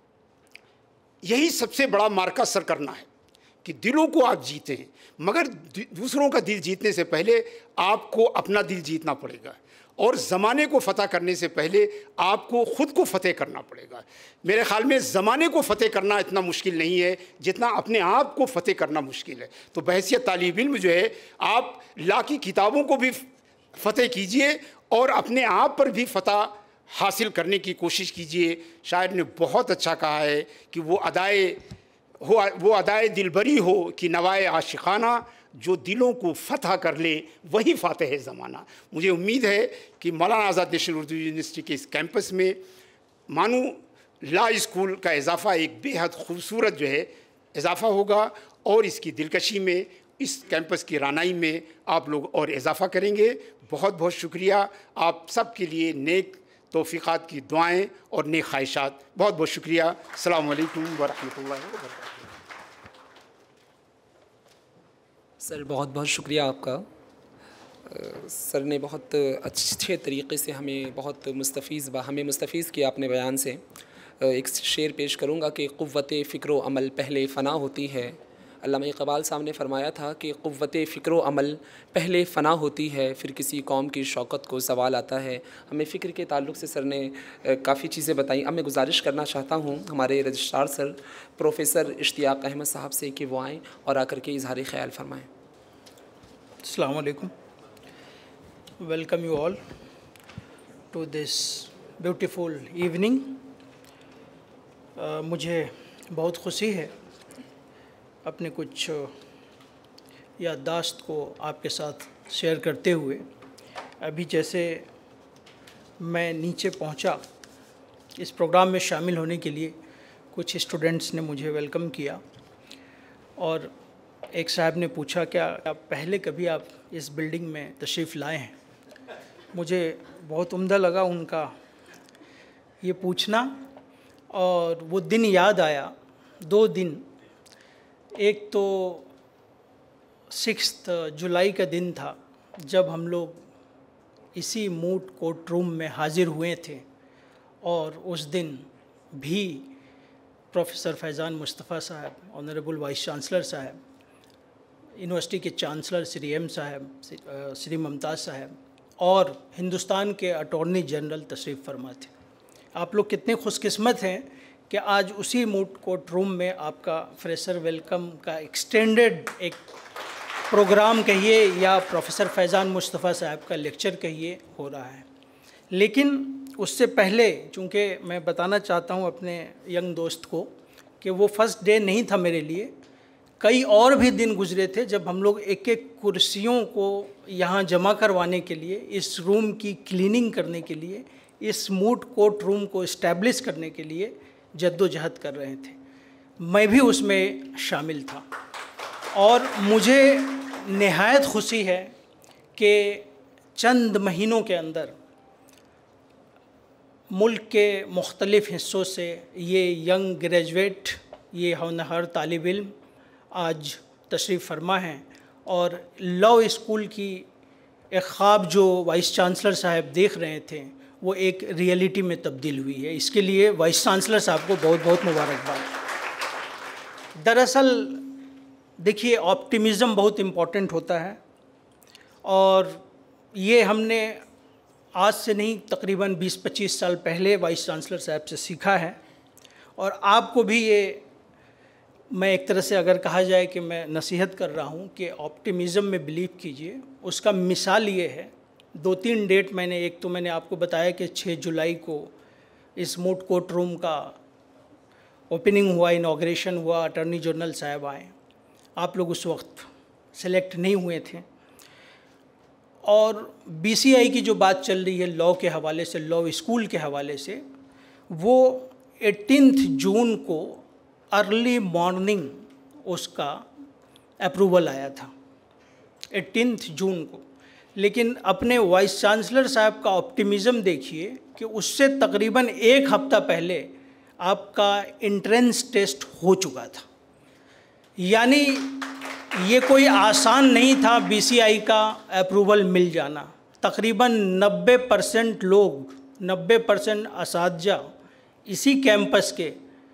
यही सबसे बड़ा मार्का सर करना है कि दिलों को आप जीतें। मगर दूसरों का दिल जीतने से पहले आपको अपना दिल जीतना पड़ेगा और ज़माने को फ़तह करने से पहले आपको ख़ुद को फ़तेह करना पड़ेगा। मेरे ख़्याल में ज़माने को फ़तेह करना इतना मुश्किल नहीं है जितना अपने आप को फ़तेह करना मुश्किल है। तो बहैसियत तालिब इल्म जो है आप ला की किताबों को भी फ़तेह कीजिए और अपने आप पर भी फ़तह हासिल करने की कोशिश कीजिए। शायर ने बहुत अच्छा कहा है कि वो अदाए हो वो अदाए दिलबरी हो कि नवाए आशिकाना, जो दिलों को फ़तह कर ले वही फ़ातिह है ज़माना। मुझे उम्मीद है कि मौलाना आज़ाद नेशनल उर्दू यूनिवर्सिटी के इस कैंपस में मानू ला स्कूल का इजाफ़ा एक बेहद खूबसूरत जो है इजाफ़ा होगा और इसकी दिलकशी में, इस कैंपस की रानाई में आप लोग और इजाफ़ा करेंगे। बहुत बहुत शुक्रिया। आप सब के लिए नेक तौफ़ीक़ात की दुआएं और नेक ख्वाहिशात। बहुत बहुत शुक्रिया। अस्सलामु अलैकुम व रहमतुल्लाहि व बरकातुहू। सर बहुत बहुत शुक्रिया आपका। सर ने बहुत अच्छे तरीक़े से हमें बहुत मुस्तफ़ीज़ हमें मुस्तफ़ीज़ किया अपने बयान से। एक शेर पेश करूँगा कि क़ुव्वत फ़िक्र अमल पहले फ़ना होती है। अल्लामा इक़बाल साहब ने फरमाया था कि क़ुव्वत फ़िक्र अमल पहले फ़ना होती है, फिर किसी कौम की शौकत को सवाल आता है। हमें फ़िक्र के ताल्लुक़ से सर ने काफ़ी चीज़ें बताई। अब मैं गुजारिश करना चाहता हूँ हमारे registrar sir professor Ishtiaq Ahmad साहब से कि वो आएँ और आकर के इज़हार ख़याल फरमाएँ। अस्सलामु अलैकुम। Welcome you all to this beautiful evening. मुझे बहुत खुशी है अपने कुछ याददाश्त को आपके साथ शेयर करते हुए। अभी जैसे मैं नीचे पहुंचा इस प्रोग्राम में शामिल होने के लिए, कुछ स्टूडेंट्स ने मुझे वेलकम किया और एक साहब ने पूछा क्या आप पहले कभी आप इस बिल्डिंग में तशरीफ़ लाए हैं। मुझे बहुत उम्दा लगा उनका ये पूछना और वो दिन याद आया। दो दिन, एक तो सिक्स्थ जुलाई का दिन था जब हम लोग इसी मूट कोर्ट रूम में हाज़िर हुए थे और उस दिन भी प्रोफेसर फैज़ान मुस्तफ़ा साहब, ऑनरेबल वाइस चांसलर साहब, यूनिवर्सिटी के चांसलर श्री एम साहब, श्री मुमताज़ साहब और हिंदुस्तान के अटॉर्नी जनरल तशरीफ़ फरमा थे। आप लोग कितने खुशकिस्मत हैं कि आज उसी मूट कोर्ट रूम में आपका फ्रेशर वेलकम का एक्सटेंडेड एक प्रोग्राम कहिए या प्रोफेसर फैज़ान मुस्तफ़ा साहब का लेक्चर कहिए हो रहा है। लेकिन उससे पहले चूँकि मैं बताना चाहता हूँ अपने यंग दोस्त को कि वो फर्स्ट डे नहीं था मेरे लिए, कई और भी दिन गुजरे थे जब हम लोग एक एक कुर्सियों को यहाँ जमा करवाने के लिए, इस रूम की क्लीनिंग करने के लिए, इस मूट कोर्ट रूम को इस्टेब्लिश करने के लिए जद्दोजहद कर रहे थे। मैं भी उसमें शामिल था और मुझे निहायत खुशी है कि चंद महीनों के अंदर मुल्क के मुख्तलिफ़ हिस्सों से ये यंग ग्रेजुएट, ये होनहार तालिब इल्म आज तशरीफ़ फरमा हैं और लॉ स्कूल की एक ख्वाब जो वाइस चांसलर साहब देख रहे थे वो एक रियलिटी में तब्दील हुई है। इसके लिए वाइस चांसलर साहब को बहुत बहुत मुबारकबाद। दरअसल देखिए, ऑप्टिमिज़म बहुत इम्पॉर्टेंट होता है और ये हमने आज से नहीं तकरीबन बीस पच्चीस साल पहले वाइस चांसलर साहब से सीखा है और आपको भी ये मैं एक तरह से अगर कहा जाए कि मैं नसीहत कर रहा हूँ कि ऑप्टिमिज़म में बिलीव कीजिए। उसका मिसाल ये है, दो तीन डेट मैंने, एक तो मैंने आपको बताया कि छः जुलाई को इस मूट कोर्ट रूम का ओपनिंग हुआ, इनॉग्रेशन हुआ, अटॉर्नी जनरल साहब आए, आप लोग उस वक्त सेलेक्ट नहीं हुए थे। और बीसीआई की जो बात चल रही है लॉ के हवाले से, लॉ स्कूल के हवाले से, वो एटीनथ जून को अर्ली मॉर्निंग उसका अप्रूवल आया था, एटीनथ जून को। लेकिन अपने वाइस चांसलर साहब का ऑप्टिमिज़म देखिए कि उससे तकरीबन एक हफ्ता पहले आपका एंट्रेंस टेस्ट हो चुका था। यानी ये कोई आसान नहीं था बीसीआई का अप्रूवल मिल जाना। तकरीबन नब्बे परसेंट लोग, नब्बे परसेंट असातिज़ा इसी कैंपस के,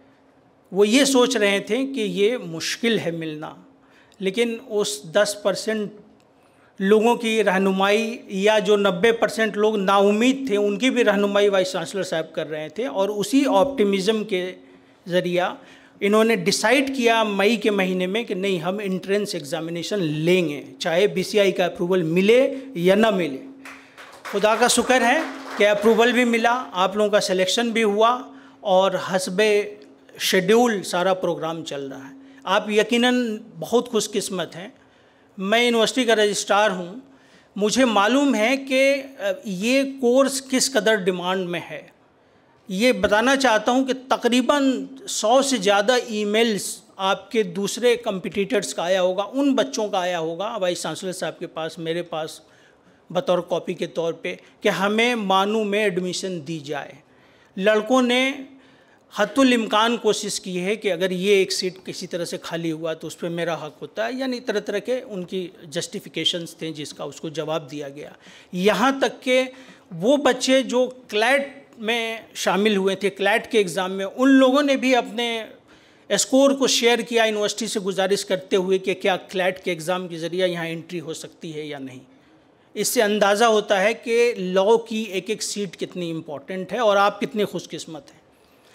वो ये सोच रहे थे कि ये मुश्किल है मिलना, लेकिन उस दस परसेंट लोगों की रहनुमाई या जो नब्बे परसेंट लोग नाउम्मीद थे उनकी भी रहनुमाई वाइस चांसलर साहब कर रहे थे और उसी ऑप्टिमिज़म के ज़रिया इन्होंने डिसाइड किया मई के महीने में कि नहीं, हम एंट्रेंस एग्ज़ामिनेशन लेंगे, चाहे बीसीआई का अप्रूवल मिले या ना मिले। खुदा का शुक्र है कि अप्रूवल भी मिला, आप लोगों का सिलेक्शन भी हुआ और हस्बे शेड्यूल सारा प्रोग्राम चल रहा है। आप यकीनन बहुत खुशकिस्मत हैं। मैं यूनिवर्सिटी का रजिस्ट्रार हूँ, मुझे मालूम है कि ये कोर्स किस कदर डिमांड में है। ये बताना चाहता हूँ कि तकरीबन सौ से ज़्यादा ईमेल्स आपके दूसरे कंपटीटर्स का आया होगा, उन बच्चों का आया होगा वाइस चांसलर साहब के पास, मेरे पास बतौर कॉपी के तौर पे कि हमें मानू में एडमिशन दी जाए। लड़कों ने हत्तुल इम्कान कोशिश की है कि अगर ये एक सीट किसी तरह से खाली हुआ तो उस पर मेरा हक होता है, यानी तरह तरह के उनकी जस्टिफिकेशंस थे जिसका उसको जवाब दिया गया। यहाँ तक कि वो बच्चे जो क्लैट में शामिल हुए थे, क्लैट के एग्ज़ाम में, उन लोगों ने भी अपने स्कोर को शेयर किया यूनिवर्सिटी से गुजारिश करते हुए कि क्या क्लैट के एग्ज़ाम के ज़रिए यहाँ एंट्री हो सकती है या नहीं। इससे अंदाज़ा होता है कि लॉ की एक एक सीट कितनी इम्पॉर्टेंट है और आप कितने खुशकिस्मत हैं।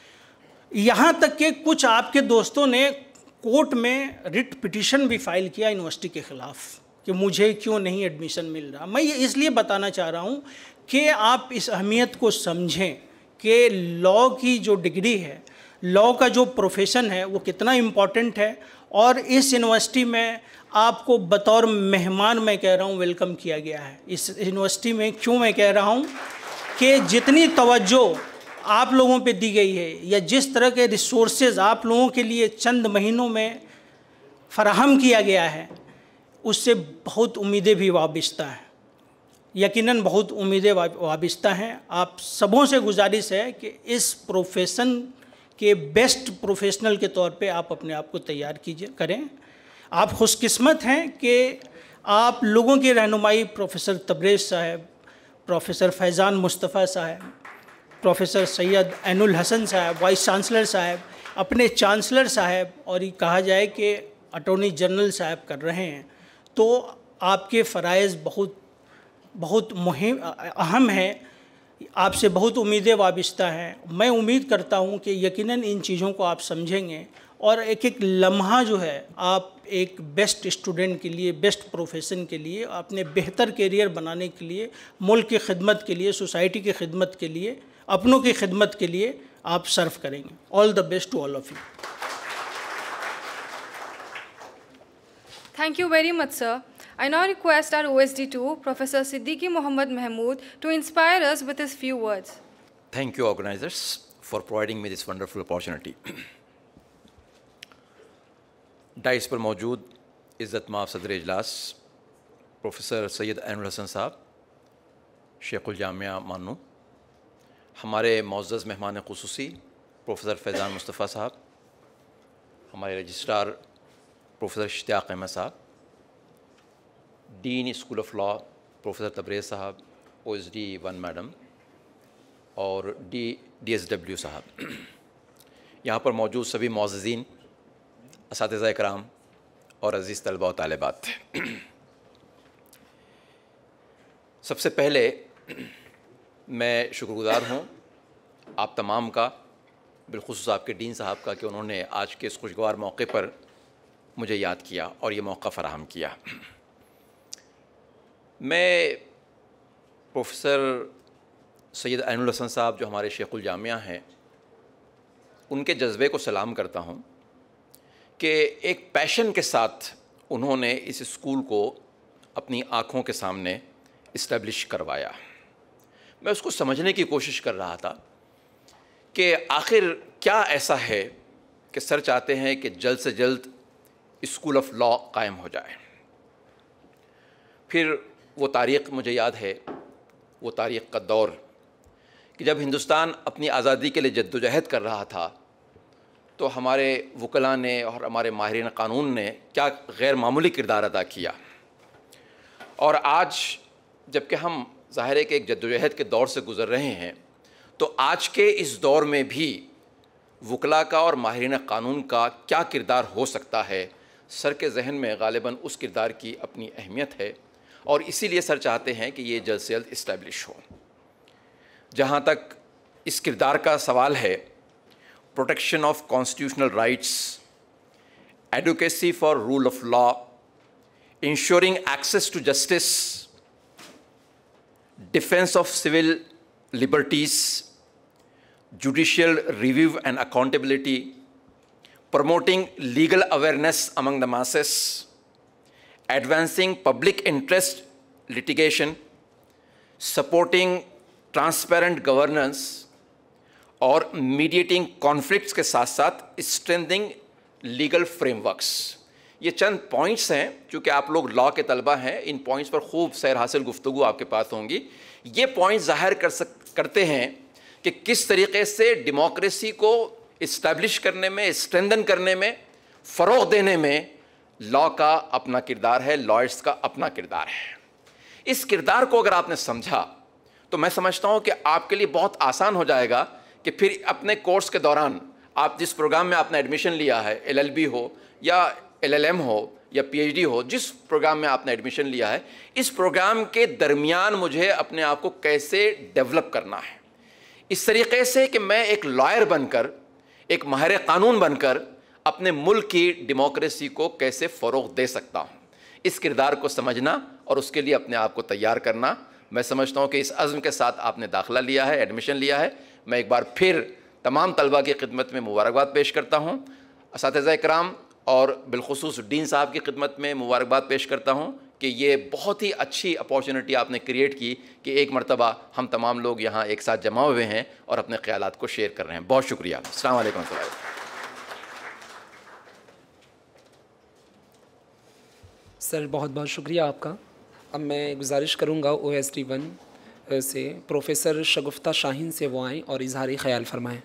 यहाँ तक कि कुछ आपके दोस्तों ने कोर्ट में रिट पिटीशन भी फाइल किया यूनिवर्सिटी के ख़िलाफ़ कि मुझे क्यों नहीं एडमिशन मिल रहा। मैं ये इसलिए बताना चाह रहा हूँ कि आप इस अहमियत को समझें कि लॉ की जो डिग्री है, लॉ का जो प्रोफेशन है, वो कितना इम्पॉर्टेंट है। और इस यूनिवर्सिटी में आपको बतौर मेहमान मैं कह रहा हूँ वेलकम किया गया है। इस यूनिवर्सिटी में क्यों मैं कह रहा हूँ कि जितनी तवज्जो आप लोगों पे दी गई है या जिस तरह के रिसोर्सेज आप लोगों के लिए चंद महीनों में फराहम किया गया है, उससे बहुत उम्मीदें भी वाबिस्ता हैं, यकीनन बहुत उम्मीदें वाबिस्ता हैं। आप सबों से गुजारिश है कि इस प्रोफेशन के बेस्ट प्रोफेशनल के तौर पे आप अपने आप को तैयार कीजिए करें। आप खुशकिस्मत हैं कि आप लोगों की रहनुमाई प्रोफेसर तबरेज़ साहब, प्रोफेसर फैज़ान मुस्तफ़ा साहब, प्रोफेसर सैयद ऐनुल हसन साहब, वाइस चांसलर साहब, अपने चांसलर साहब और ये कहा जाए कि अटॉर्नी जनरल साहब कर रहे हैं, तो आपके फ़राइज़ बहुत बहुत मुहिम अहम है। आपसे बहुत उम्मीदें वाबिस्ता हैं। मैं उम्मीद करता हूं कि यकीनन इन चीज़ों को आप समझेंगे और एक एक लम्हा जो है आप एक बेस्ट स्टूडेंट के लिए, बेस्ट प्रोफेशन के लिए, अपने बेहतर करियर बनाने के लिए, मुल्क की खिदमत के लिए, सोसाइटी की खिदमत के लिए, अपनों की खिदमत के लिए आप सर्व करेंगे। All the best to all of you. Thank you very much, sir. I now request our O S D two, Professor Siddiqui Mohammad Mahmood, to inspire us with his few words. Thank you, organizers, for providing me this wonderful opportunity. Dais पर मौजूद इज़्ज़त माफ़ सदर इजलास professor Syed Ainul Hasan साहब, शेखुल जामिया मानू, हमारे मुअज़्ज़ज़ मेहमान ख़ुसूसी प्रोफेसर फैज़ान मुस्तफ़ा साहब, हमारे रजिस्ट्रार प्रोफेसर इश्तियाक़ अहमद साहब, dean school of law professor Tabrez साहब, O S D one madam और डी डी एस डब्ल्यू साहब, यहाँ पर मौजूद सभी मुअज़्ज़ज़ीन, असातिज़ा इकराम और अज़ीज़ तलबा और तालिबात, सबसे पहले मैं शुक्रगुज़ार हूँ आप तमाम का, बिलख़ुसूस आपके डीन साहब का, कि उन्होंने आज के इस खुशगवार मौके पर मुझे याद किया और ये मौका फ़राहम किया। मैं प्रोफेसर सैयद ऐनुल हसन साहब जो हमारे शेखुल जामिया हैं, उनके जज्बे को सलाम करता हूँ कि एक पैशन के साथ उन्होंने इस स्कूल को अपनी आँखों के सामने इस्टेब्लिश करवाया। मैं उसको समझने की कोशिश कर रहा था कि आखिर क्या ऐसा है कि सर चाहते हैं कि जल्द से जल्द स्कूल ऑफ लॉ कायम हो जाए। फिर वो तारीख़ मुझे याद है, वो तारीख़ का दौर कि जब हिंदुस्तान अपनी आज़ादी के लिए जद्दोजहद कर रहा था, तो हमारे वकला ने और हमारे माहिरीन क़ानून ने क्या गैर मामूली किरदार अदा किया। और आज जबकि हम ज़ाहिर है कि एक जद्दोजहद के दौर से गुज़र रहे हैं, तो आज के इस दौर में भी वकला का और माहिरीन क़ानून का क्या किरदार हो सकता है, सर के जहन में ग़ालिबन उस किरदार की अपनी अहमियत है और इसीलिए सर चाहते हैं कि ये जल्द से जल्द इस्टेब्लिश हो। जहाँ तक इस किरदार का सवाल है, protection of constitutional rights, advocacy for rule of law, insuring access to justice, defence of civil liberties, judicial review and accountability, promoting legal awareness among the masses, advancing public interest litigation, supporting transparent governance और mediating conflicts के साथ साथ strengthening legal frameworks। ये चंद points हैं, चूँकि आप लोग law के तलबा हैं, इन पॉइंट्स पर खूब सैर हासिल गुफ्तगू आपके पास होंगी। ये पॉइंट्स ज़ाहिर कर सक करते हैं कि किस तरीक़े से डेमोक्रेसी को इस्टेब्लिश करने में, स्ट्रेंथन करने में, फ़रोग़ देने में लॉ का अपना किरदार है, लॉयर्स का अपना किरदार है। इस किरदार को अगर आपने समझा तो मैं समझता हूँ कि आपके लिए बहुत आसान हो जाएगा कि फिर अपने कोर्स के दौरान आप जिस प्रोग्राम में आपने एडमिशन लिया है, एल एल बी हो या एल एल एम हो या पी एच डी हो, जिस प्रोग्राम में आपने एडमिशन लिया है, इस प्रोग्राम के दरमियान मुझे अपने आप को कैसे डेवलप करना है, इस तरीक़े से कि मैं एक लॉयर बनकर, एक माहिर क़ानून बनकर अपने मुल्क की डेमोक्रेसी को कैसे फ़रोग़ दे सकता हूँ। इस किरदार को समझना और उसके लिए अपने आप को तैयार करना, मैं समझता हूँ कि इस अज़्म के साथ आपने दाखिला लिया है, एडमिशन लिया है। मैं एक बार फिर तमाम तलबा की खिदमत में मुबारकबाद पेश करता हूँ, असातिज़ा इकराम और बिलख़ुसूस डीन साहब की खिदमत में मुबारकबाद पेश करता हूँ कि ये बहुत ही अच्छी अपॉर्चुनिटी आपने क्रिएट की कि एक मरतबा हम तमाम लोग यहाँ एक साथ जमा हुए हैं और अपने ख़यालात को शेयर कर रहे हैं। बहुत शुक्रिया। अस्सलाम वालेकुम। सर बहुत बहुत शुक्रिया आपका। अब मैं गुजारिश करूँगा ओ एस टी वन से प्रोफेसर शगुफ्ता शाहीन से वो आएँ और इजहारी ख्याल फरमाएँ।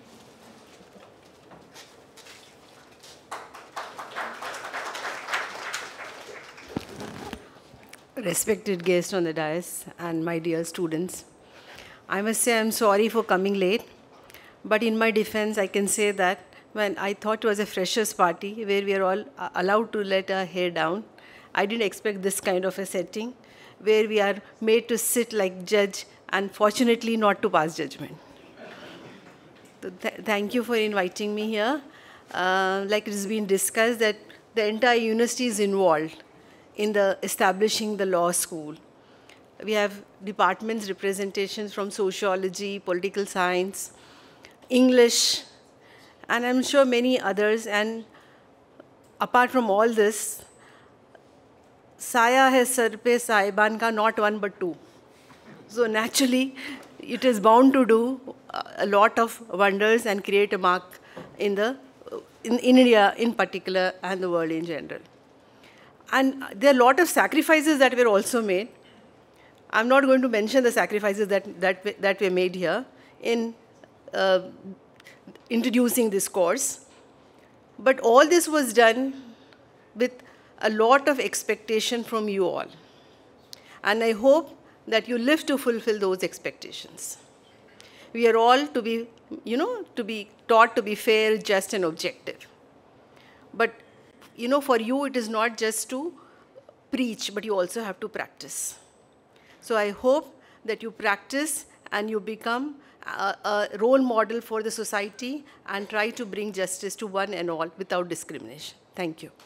Respected guests on the dais and my dear students, I must say I'm sorry for coming late, but in my defense I can say that when I thought it was a freshers party where we are all allowed to let our hair down, I didn't expect this kind of a setting where we are made to sit like judge and fortunately not to pass judgment. So th thank you for inviting me here. Uh, like it has been discussed that the entire university is involved in the establishing the law school. We have departments, representations from sociology, political science, English, and I'm sure many others. And apart from all this, Saya hai sar pe sahiban ka, not one but two. So naturally, it is bound to do a lot of wonders and create a mark in, the, in, in India in particular and the world in general. And there are a lot of sacrifices that were also made. I'm not going to mention the sacrifices that, that, that were made here in uh, introducing this course. But all this was done with a lot of expectation from you all. And I hope that you live to fulfill those expectations. We are all to be, you know, to be taught to be fair, just, and objective. But you know, for you it is not just to preach, but you also have to practice. So I hope that you practice and you become a, a role model for the society and try to bring justice to one and all without discrimination. Thank you.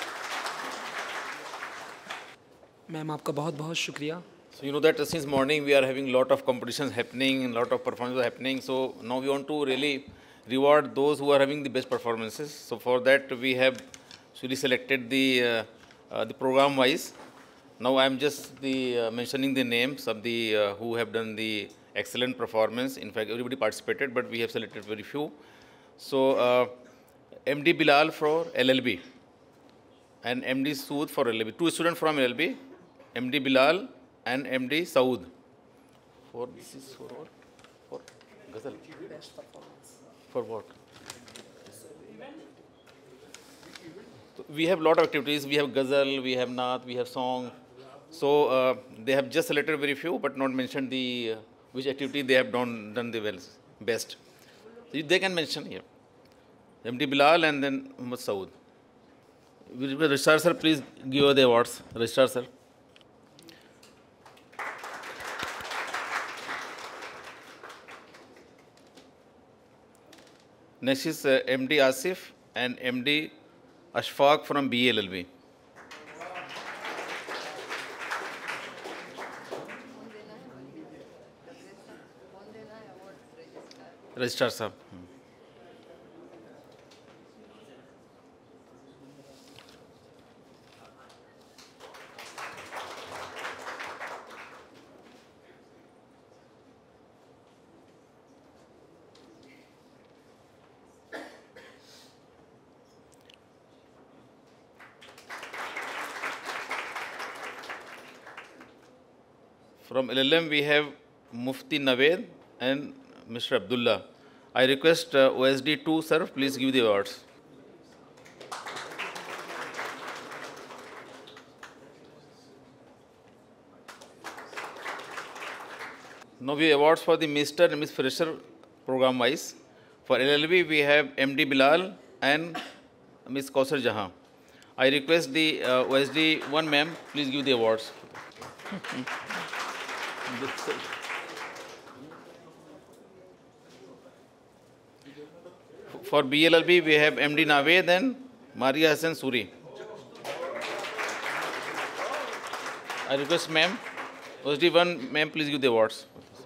Ma'am आपका बहुत बहुत शुक्रिया. So you know that since morning we are having lot of competitions happening, lot of performances happening. So now we want to really reward those who are having the best performances. So for that we have really selected the uh, uh, the program wise. Now I am just the uh, mentioning the names of the uh, who have done the excellent performance. In fact, everybody participated, but we have selected very few. So uh, M D Bilal for L L B and M D Sood for L L B. Two students from L L B, M D Bilal and M D Saud. For this is for what? For Ghazal. Best performance. For what? So we have lot of activities. We have Ghazal, we have Naat, we have song. So uh, they have just selected very few, but not mentioned the uh, which activity they have done done the well best. So they can mention here. M D Bilal and then Muhammad Saud. Registrar sir, please give the awards. Registrar sir. Next is uh, M D Asif and M D Ashfaq from B L L B. Registrar sir. From L L M we have Mufti Naved and Mister Abdullah. I request uh, O S D two sir, please give the awards. Now we awards for the Mister and Miss Fresher program wise. For L L B we have M D Bilal and Miss Kausar Jahan. I request the uh, O S D one ma'am, please give the awards. For B L L B, we have M D Naved and Maria Hassan Suri. I request ma'am, O S D one ma'am, please give the awards.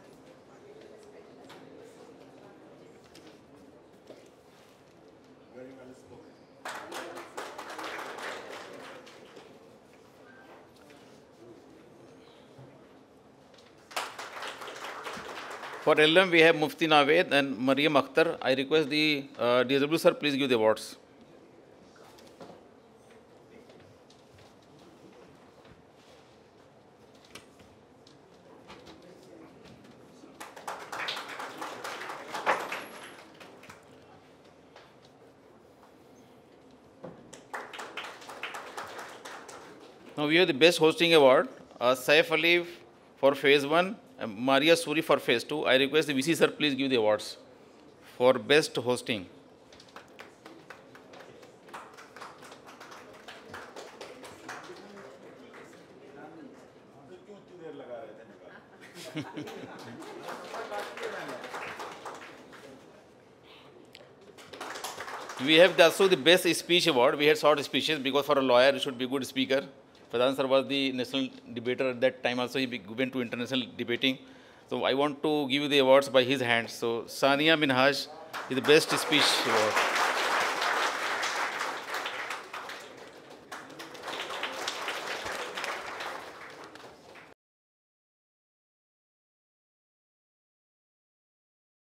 For L M, we have Mufti Naved and Mariam Akhtar. I request the uh, D S W sir, please give the awards. Now we have the Best Hosting Award, uh, Saif Ali for Phase one, and Maria Suri for Phase two. I request the V C sir, please give the awards for Best Hosting. We have also the Best Speech Award. We had short speeches because for a lawyer, you should be a good speaker. Faizan sir was the national debater at that time. Also, he went to international debating. So I want to give you the awards by his hands. So Sania Minhaj is the Best Speech Award.